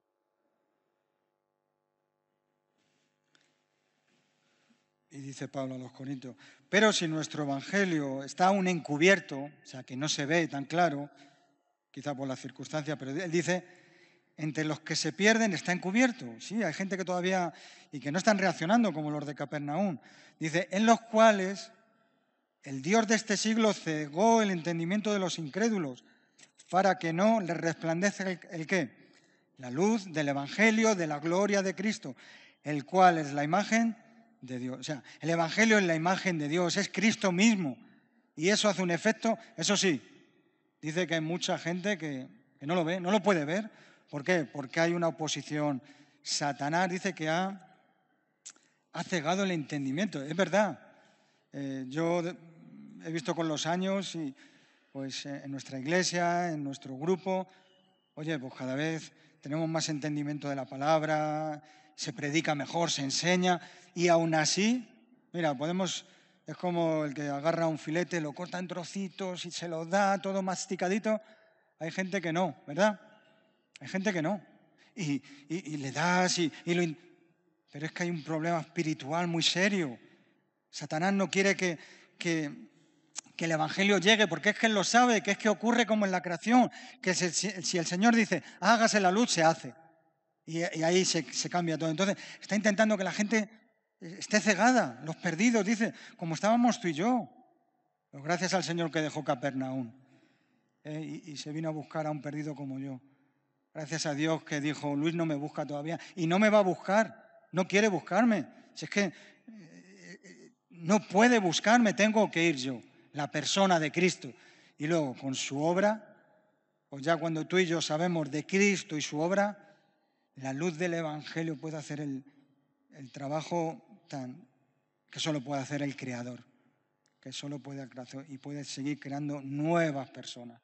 Y dice Pablo a los Corintios, pero si nuestro evangelio está aún encubierto, o sea, que no se ve tan claro, quizá por las circunstancias, pero él dice, entre los que se pierden está encubierto. Sí, hay gente que todavía, y que no están reaccionando como los de Capernaum. Dice, en los cuales el Dios de este siglo cegó el entendimiento de los incrédulos, para que no les resplandezca el, el qué, la luz del evangelio de la gloria de Cristo, el cual es la imagen de Dios. O sea, el Evangelio es la imagen de Dios, es Cristo mismo. Y eso hace un efecto, eso sí, dice que hay mucha gente que, que no lo ve, no lo puede ver. ¿Por qué? Porque hay una oposición. Satanás dice que ha, ha cegado el entendimiento. Es verdad. Eh, yo he visto con los años, y pues en nuestra iglesia, en nuestro grupo, oye, pues cada vez tenemos más entendimiento de la palabra, se predica mejor, se enseña, y aún así, mira, podemos, es como el que agarra un filete, lo corta en trocitos y se lo da todo masticadito. Hay gente que no, ¿verdad? Hay gente que no. Y, y, y le das, y, y lo, pero es que hay un problema espiritual muy serio. Satanás no quiere que, que, que el Evangelio llegue, porque es que Él lo sabe, que es que ocurre como en la creación, que si, si el Señor dice, hágase la luz, se hace. Y, y ahí se, se cambia todo. Entonces, está intentando que la gente esté cegada, los perdidos, dice, como estábamos tú y yo. Pero gracias al Señor que dejó Capernaum eh, y, y se vino a buscar a un perdido como yo. Gracias a Dios que dijo, Luis no me busca todavía. Y no me va a buscar, no quiere buscarme. Si es que eh, no puede buscarme, tengo que ir yo, la persona de Cristo. Y luego, con su obra, pues ya cuando tú y yo sabemos de Cristo y su obra, la luz del Evangelio puede hacer el, el trabajo tan, que solo puede hacer el Creador, que solo puede hacer y puede seguir creando nuevas personas.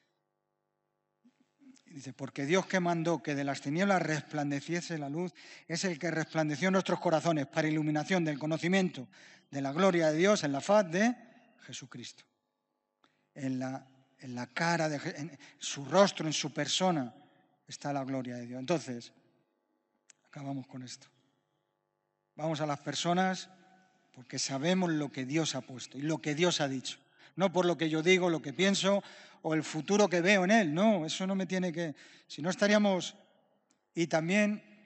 Y dice, porque Dios que mandó que de las tinieblas resplandeciese la luz, es el que resplandeció en nuestros corazones para iluminación del conocimiento de la gloria de Dios en la faz de Jesucristo. En la, en la cara, de, en su rostro, en su persona, está la gloria de Dios. Entonces, acabamos con esto. Vamos a las personas porque sabemos lo que Dios ha puesto y lo que Dios ha dicho. No por lo que yo digo, lo que pienso o el futuro que veo en Él. No, eso no me tiene que... Si no estaríamos... Y también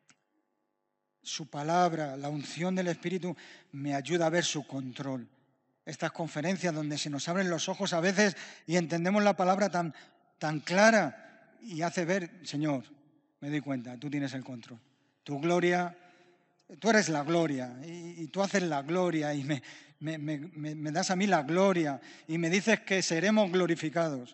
su palabra, la unción del Espíritu, me ayuda a ver su control. Estas conferencias donde se nos abren los ojos a veces y entendemos la palabra tan, tan clara y hace ver, Señor, me doy cuenta, tú tienes el control. Tu gloria, tú eres la gloria y, y tú haces la gloria y me, me, me, me das a mí la gloria y me dices que seremos glorificados.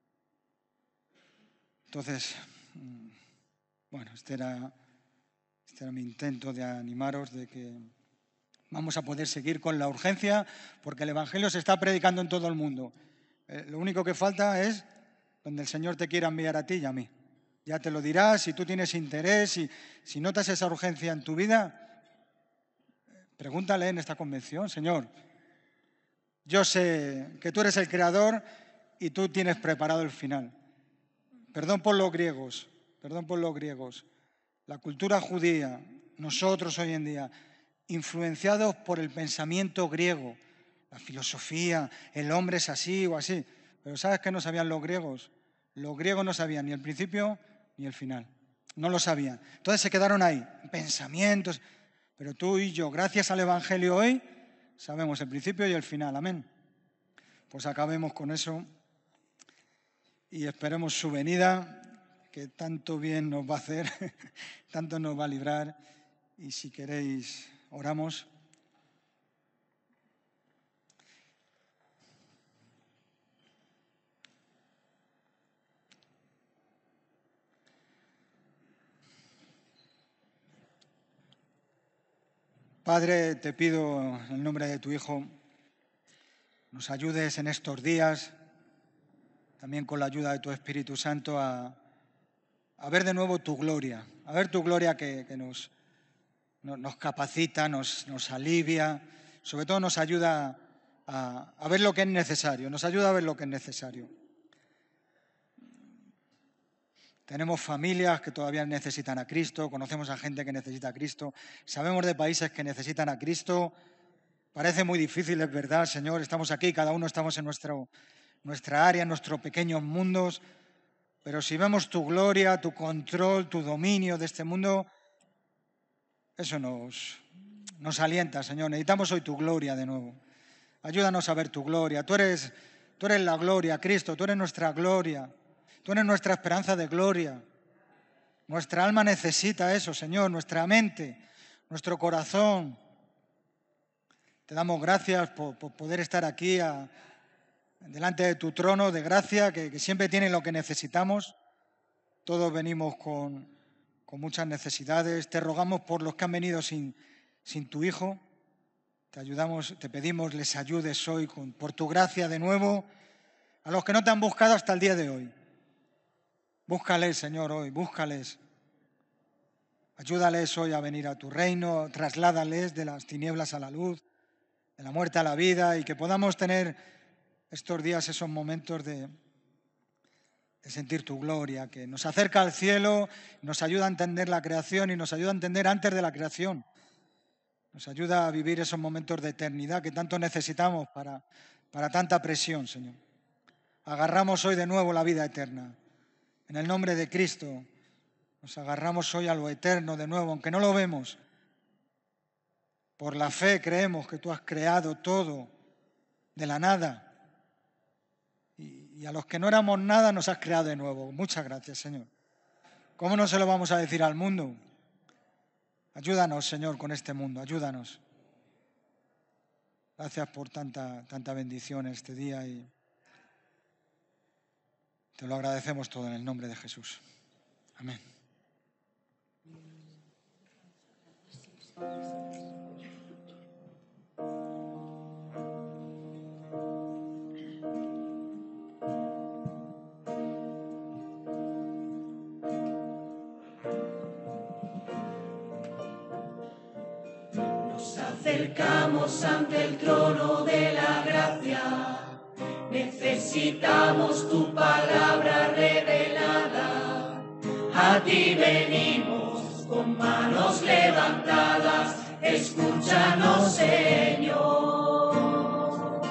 Entonces, bueno, este era, este era mi intento de animaros de que vamos a poder seguir con la urgencia porque el Evangelio se está predicando en todo el mundo. Eh, lo único que falta es donde el Señor te quiera enviar a ti y a mí. Ya te lo dirás, si tú tienes interés, si, si notas esa urgencia en tu vida, pregúntale en esta convención, Señor, yo sé que tú eres el creador y tú tienes preparado el final. Perdón por los griegos, perdón por los griegos. La cultura judía, nosotros hoy en día, influenciados por el pensamiento griego, la filosofía, el hombre es así o así. Pero ¿sabes qué no sabían los griegos? Los griegos no sabían ni el principio ni el final. No lo sabían. Entonces se quedaron ahí, pensamientos. Pero tú y yo, gracias al Evangelio hoy, sabemos el principio y el final, amén. Pues acabemos con eso y esperemos su venida, que tanto bien nos va a hacer, tanto nos va a librar. Y si queréis, oramos. Padre, te pido en el nombre de tu Hijo, nos ayudes en estos días, también con la ayuda de tu Espíritu Santo, a, a ver de nuevo tu gloria, a ver tu gloria que, que nos, nos, nos capacita, nos, nos alivia, sobre todo nos ayuda a, a ver lo que es necesario, nos ayuda a ver lo que es necesario. Tenemos familias que todavía necesitan a Cristo, conocemos a gente que necesita a Cristo, sabemos de países que necesitan a Cristo. Parece muy difícil, es verdad, Señor, estamos aquí, cada uno estamos en nuestro, nuestra área, en nuestros pequeños mundos, pero si vemos tu gloria, tu control, tu dominio de este mundo, eso nos, nos alienta, Señor. Necesitamos hoy tu gloria de nuevo. Ayúdanos a ver tu gloria. Tú eres, tú eres la gloria, Cristo, tú eres nuestra gloria. Tú eres nuestra esperanza de gloria. Nuestra alma necesita eso, Señor, nuestra mente, nuestro corazón. Te damos gracias por, por poder estar aquí a, delante de tu trono de gracia, que, que siempre tiene lo que necesitamos. Todos venimos con, con muchas necesidades. Te rogamos por los que han venido sin, sin tu Hijo. Te ayudamos, te pedimos les ayudes hoy con, por tu gracia de nuevo a los que no te han buscado hasta el día de hoy. Búscales, Señor, hoy, búscales. Ayúdales hoy a venir a tu reino, trasládales de las tinieblas a la luz, de la muerte a la vida, y que podamos tener estos días esos momentos de, de sentir tu gloria, que nos acerca al cielo, nos ayuda a entender la creación y nos ayuda a entender antes de la creación. Nos ayuda a vivir esos momentos de eternidad que tanto necesitamos para, para tanta presión, Señor. Agarramos hoy de nuevo la vida eterna. En el nombre de Cristo, nos agarramos hoy a lo eterno de nuevo, aunque no lo vemos. Por la fe creemos que tú has creado todo de la nada. Y, y a los que no éramos nada nos has creado de nuevo. Muchas gracias, Señor. ¿Cómo no se lo vamos a decir al mundo? Ayúdanos, Señor, con este mundo, ayúdanos. Gracias por tanta, tanta bendición este día y te lo agradecemos todo en el nombre de Jesús. Amén. Nos acercamos ante el trono de la gracia. Necesitamos tu palabra revelada. A ti venimos con manos levantadas. Escúchanos, Señor.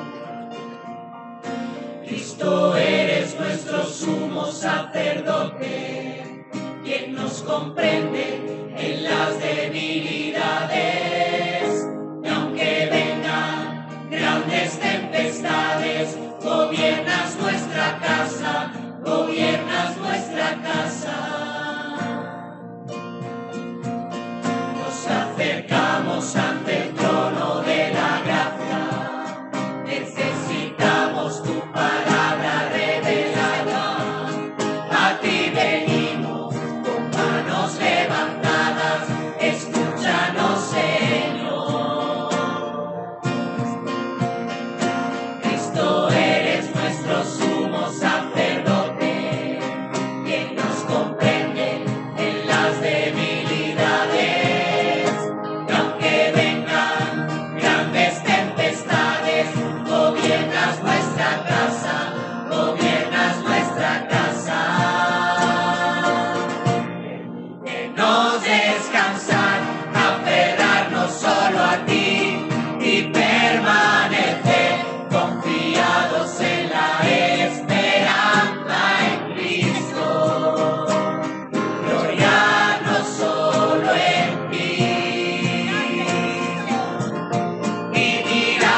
Cristo, eres nuestro sumo sacerdote, quien nos comprende en las debilidades. Y aunque vengan grandes tempestades, gobiernas nuestra casa, gobiernas nuestra casa. Nos acercamos ante el trono de la gracia. Necesitamos tu palabra revelada. A ti venimos con manos levantadas. Escúchanos, Señor. Cristo, eres nuestro sumo sacerdote, quien nos comprende en las debilidades. Y aunque vengan grandes tempestades, gobiernas nuestra casa, gobiernas nuestra casa. Permítenos descansar, aferrarnos solo a ti y permanecer confiados en la esperanza en Cristo. Gloriarnos solo en ti. Vivir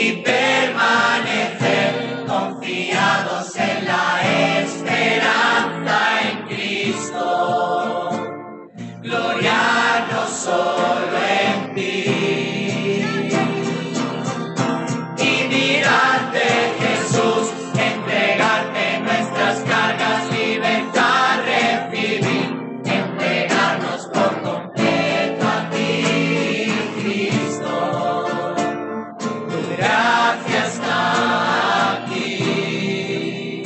y permanecer confiados en la esperanza en Cristo. Gloriarnos solo en ti. Y mirarte, Jesús, entregarte nuestras cargas, libertad recibir, entregarnos por completo a ti, Cristo. Tu gracia está aquí.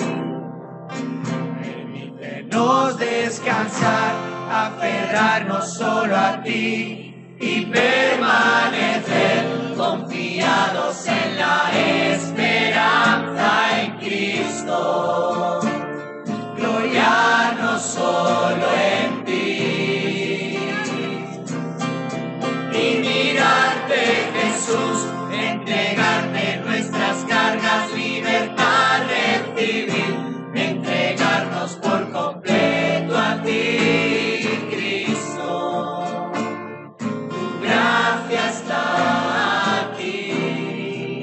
Permítenos descansar, aferrarnos solo a ti y permanecer confiados en la esperanza en Cristo. Gloriarnos solo en ti. Y mirarte, Jesús, entregarte nuestras cargas, libertad recibir, entregarnos por completo a ti, Cristo. Tu gracia está aquí.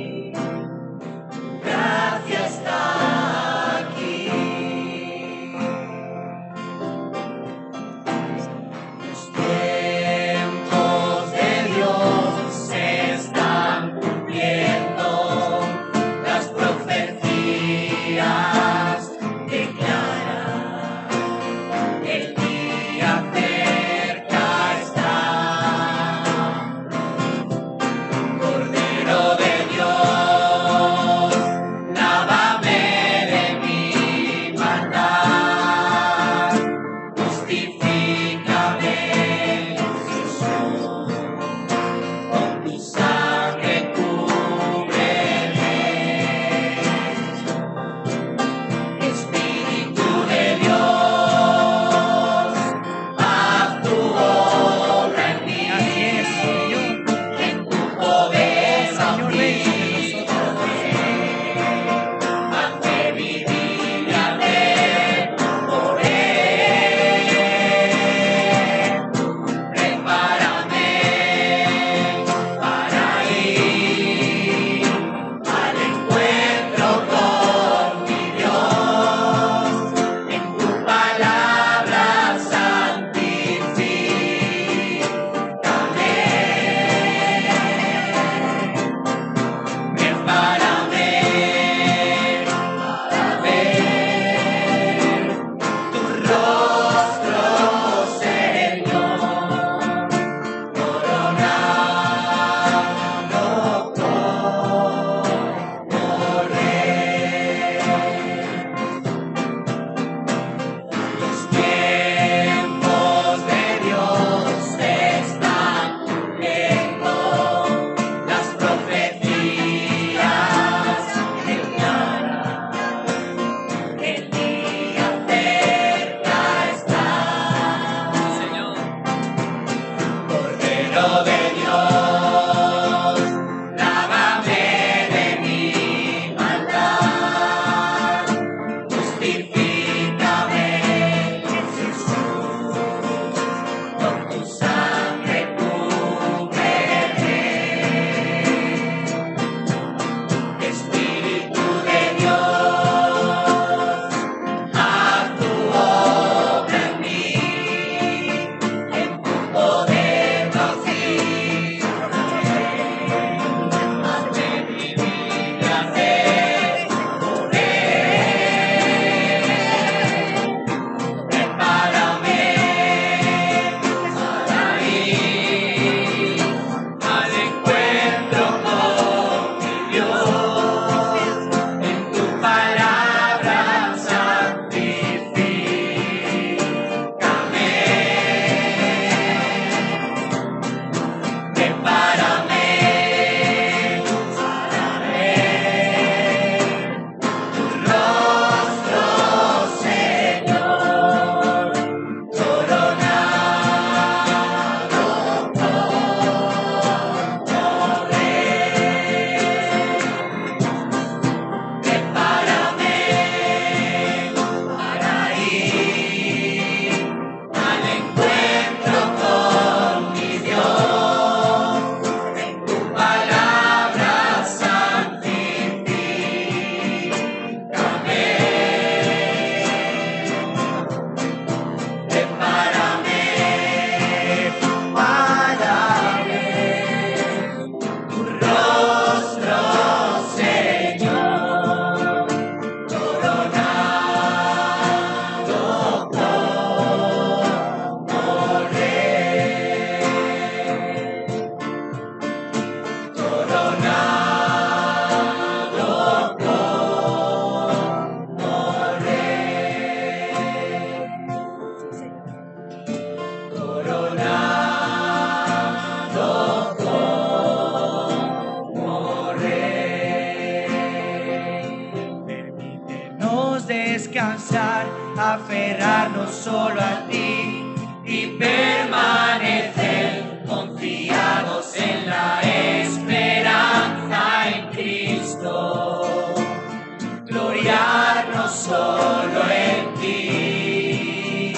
descansar, aferrarnos solo a ti y permanecer confiados en la esperanza en Cristo. Gloriarnos solo en ti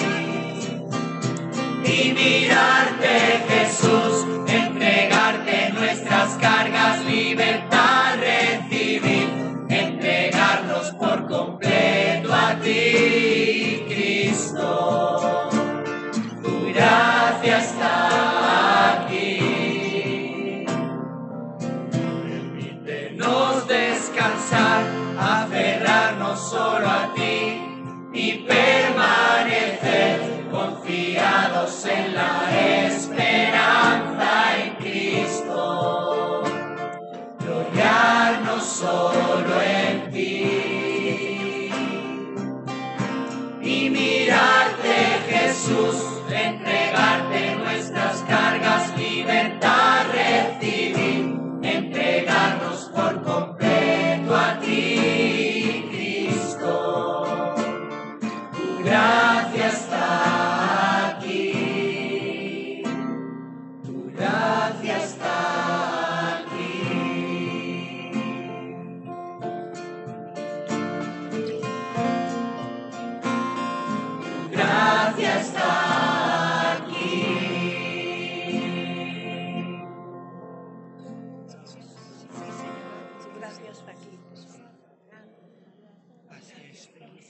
y mirarte, Jesús, entregarte nuestras cargas, libertad recibir, entregarnos por completo a ti, Cristo. Tu gracia está aquí. Permítenos descansar, aferrarnos solo a ti y permanecer confiados en la esperanza en Cristo. Gloriarnos solo en ti y mirarte, Jesús, entregarte nuestras cargas, libertad recibir, entregarnos por completo a ti, Cristo. Tu gracia está aquí, tu gracia está aquí. Tu gracia está aquí. Tu gracia está aquí. Así es.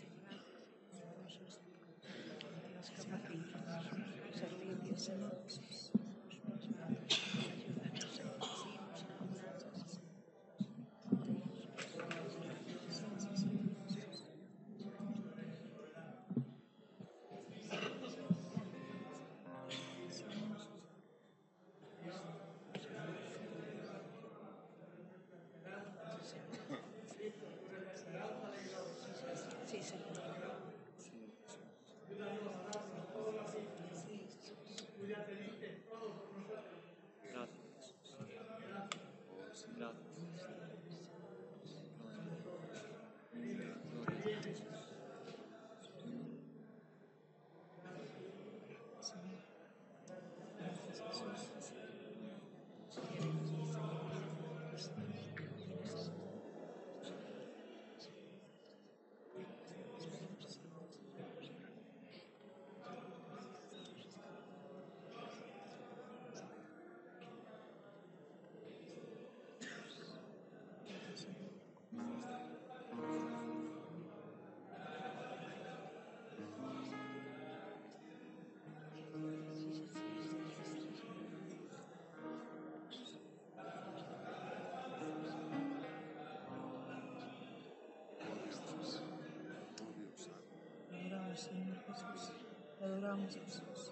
Sí, sí. Adoramos, Señor Jesús. Te adoramos, Jesús.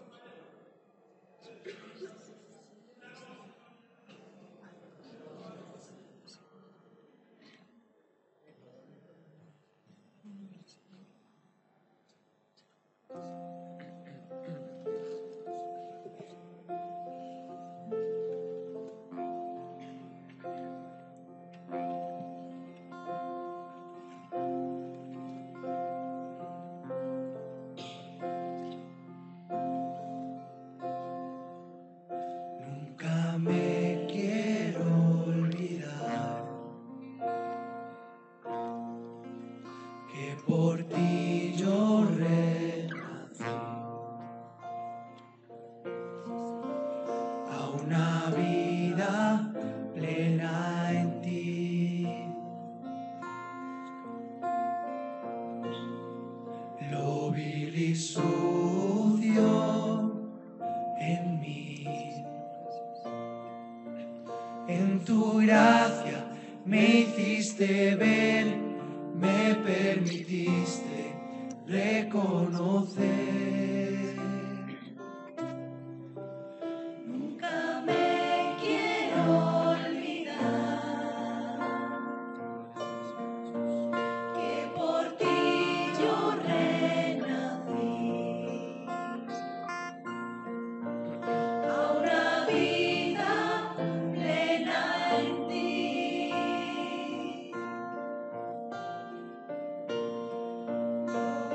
Nunca me quiero olvidar que por ti yo renací a una vida plena en ti. Lo vil y sucio en mí. En tu gracia me hiciste ver, me permitiste reconocer. Nunca me quiero olvidar que por ti yo renací a una vida plena en ti.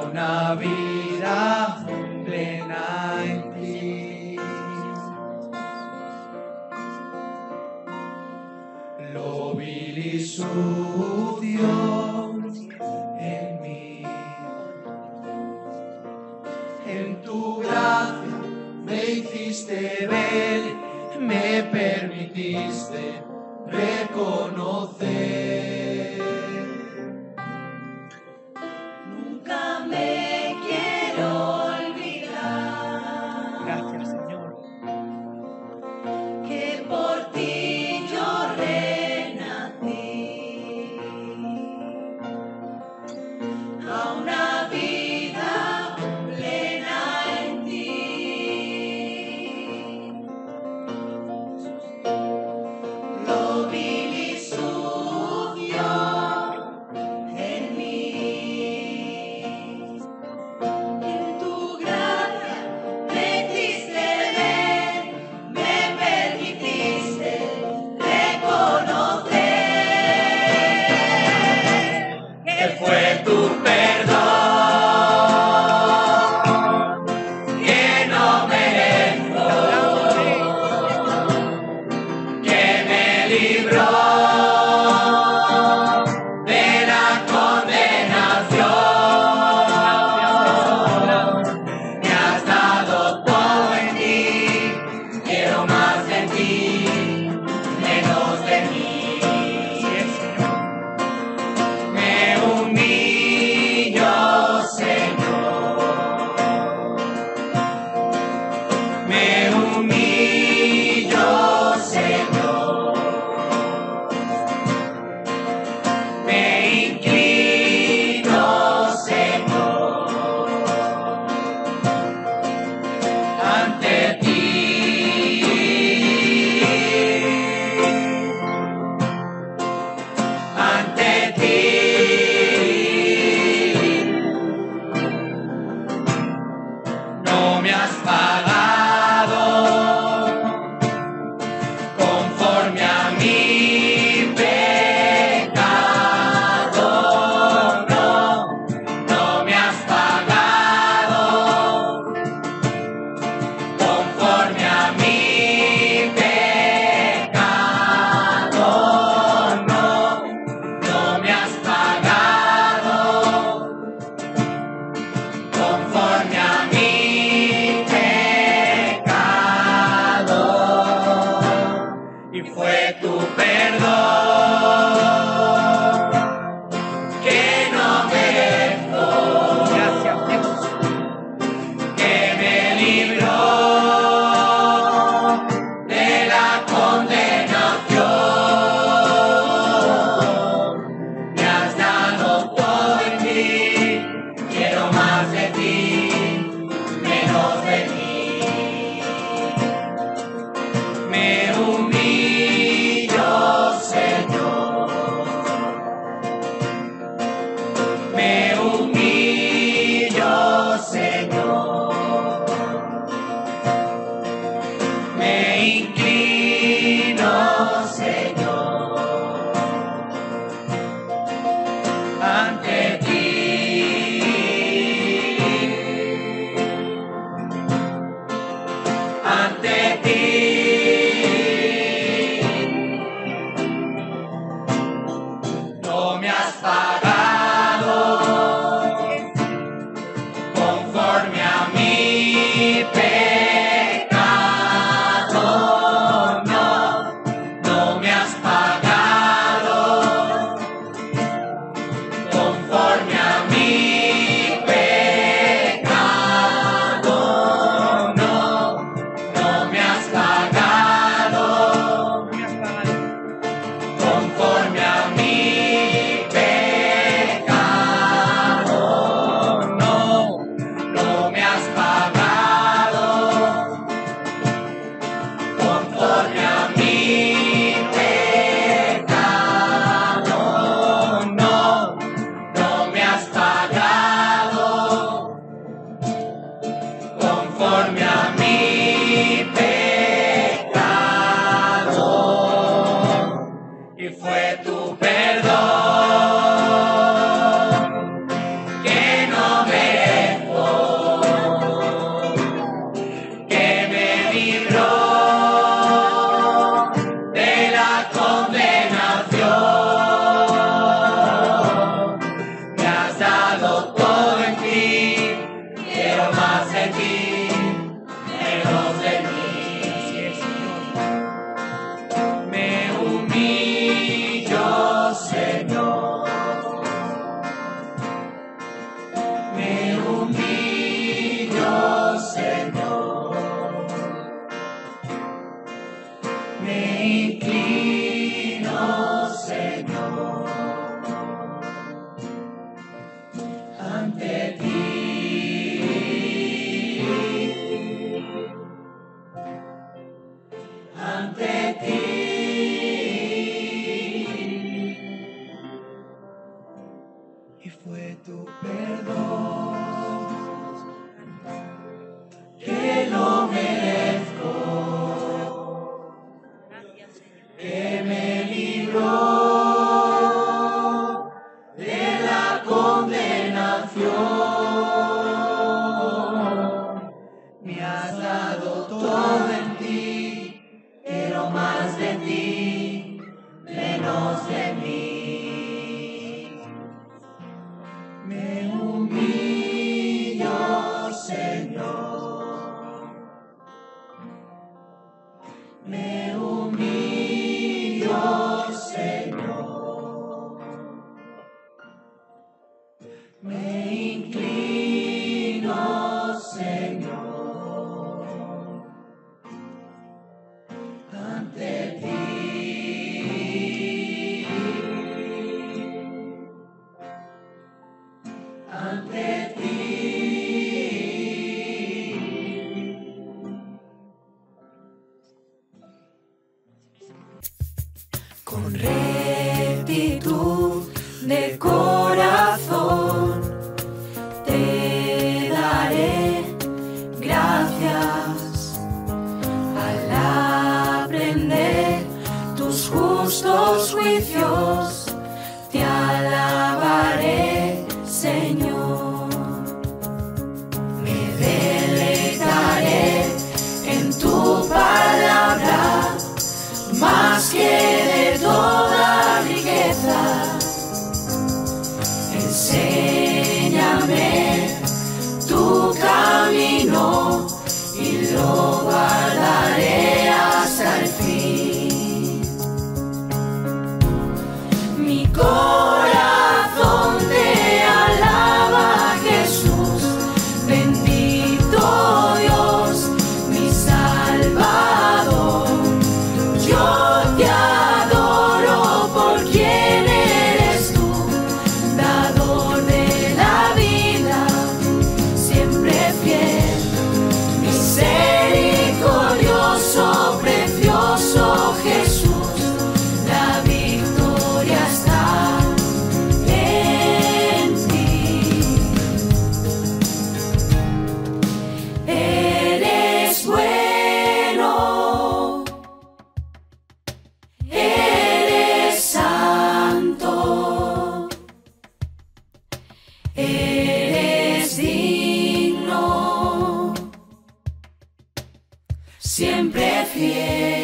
una vida plena en ti. Lo vil y sucio en mí, en tu gracia me hiciste ver, me permitiste reconocer. Nunca me quiero olvidar. Gracias, Señor. Que por ti yo renací a una vida plena en ti. Lo vil y sucio en mí, en tu gracia me hiciste ver, me permitiste reconocer que fue tu perdón que no merezco, que me libró de la condenación. Me has dado todo en ti, quiero más de ti, menos de mí. Me humillo, Señor. Me humillo, Señor. Me inclino, Señor, ante ti. Ante ti. No me has pagado conforme a mi pecado, no, no me has pagado conforme a mi pecado, no, no me has pagado conforme a mi pecado, y fue tu perdón que no merezco, Gracias, Dios. que me libró de la condenación. Me has dado todo en ti, quiero más de ti, menos de mí. Me humillo, Señor. Me humillo, Señor. Me inclino, Señor, ante ti. Ante ti. No me has pagado conforme a mi pecado, no, no me has pagado conforme dado todo en ti, quiero más de ti, menos de mí. Así es, Señor. Me humillo, Señor. Me humillo, Señor. Me inclino, Señor, ante ti. Ante ti. Y fue tu perdón que lo merezco, que me libró de la condenación. Me has dado todo en ti, quiero más de ti, menos de mí. Me humillo, Señor. Me humillo, Señor. Me inclino, Señor, ante ti. Ante ti. Con rectitud de corazón te daré gracias al aprender tus justos juicios. Te alabaré, Señor. Me deleitaré en tu palabra más que de toda riqueza. Enséñame tu camino y lo guardaré hasta el fin. Mi corazón te alaba, Jesús, bendito Dios, mi Salvador. Yo te adoro por quien eres tú, dador de la vida, siempre fiel, misericordioso, precioso Jesús. La victoria está en ti. Eres bueno. Eres santo, eres digno, siempre fiel.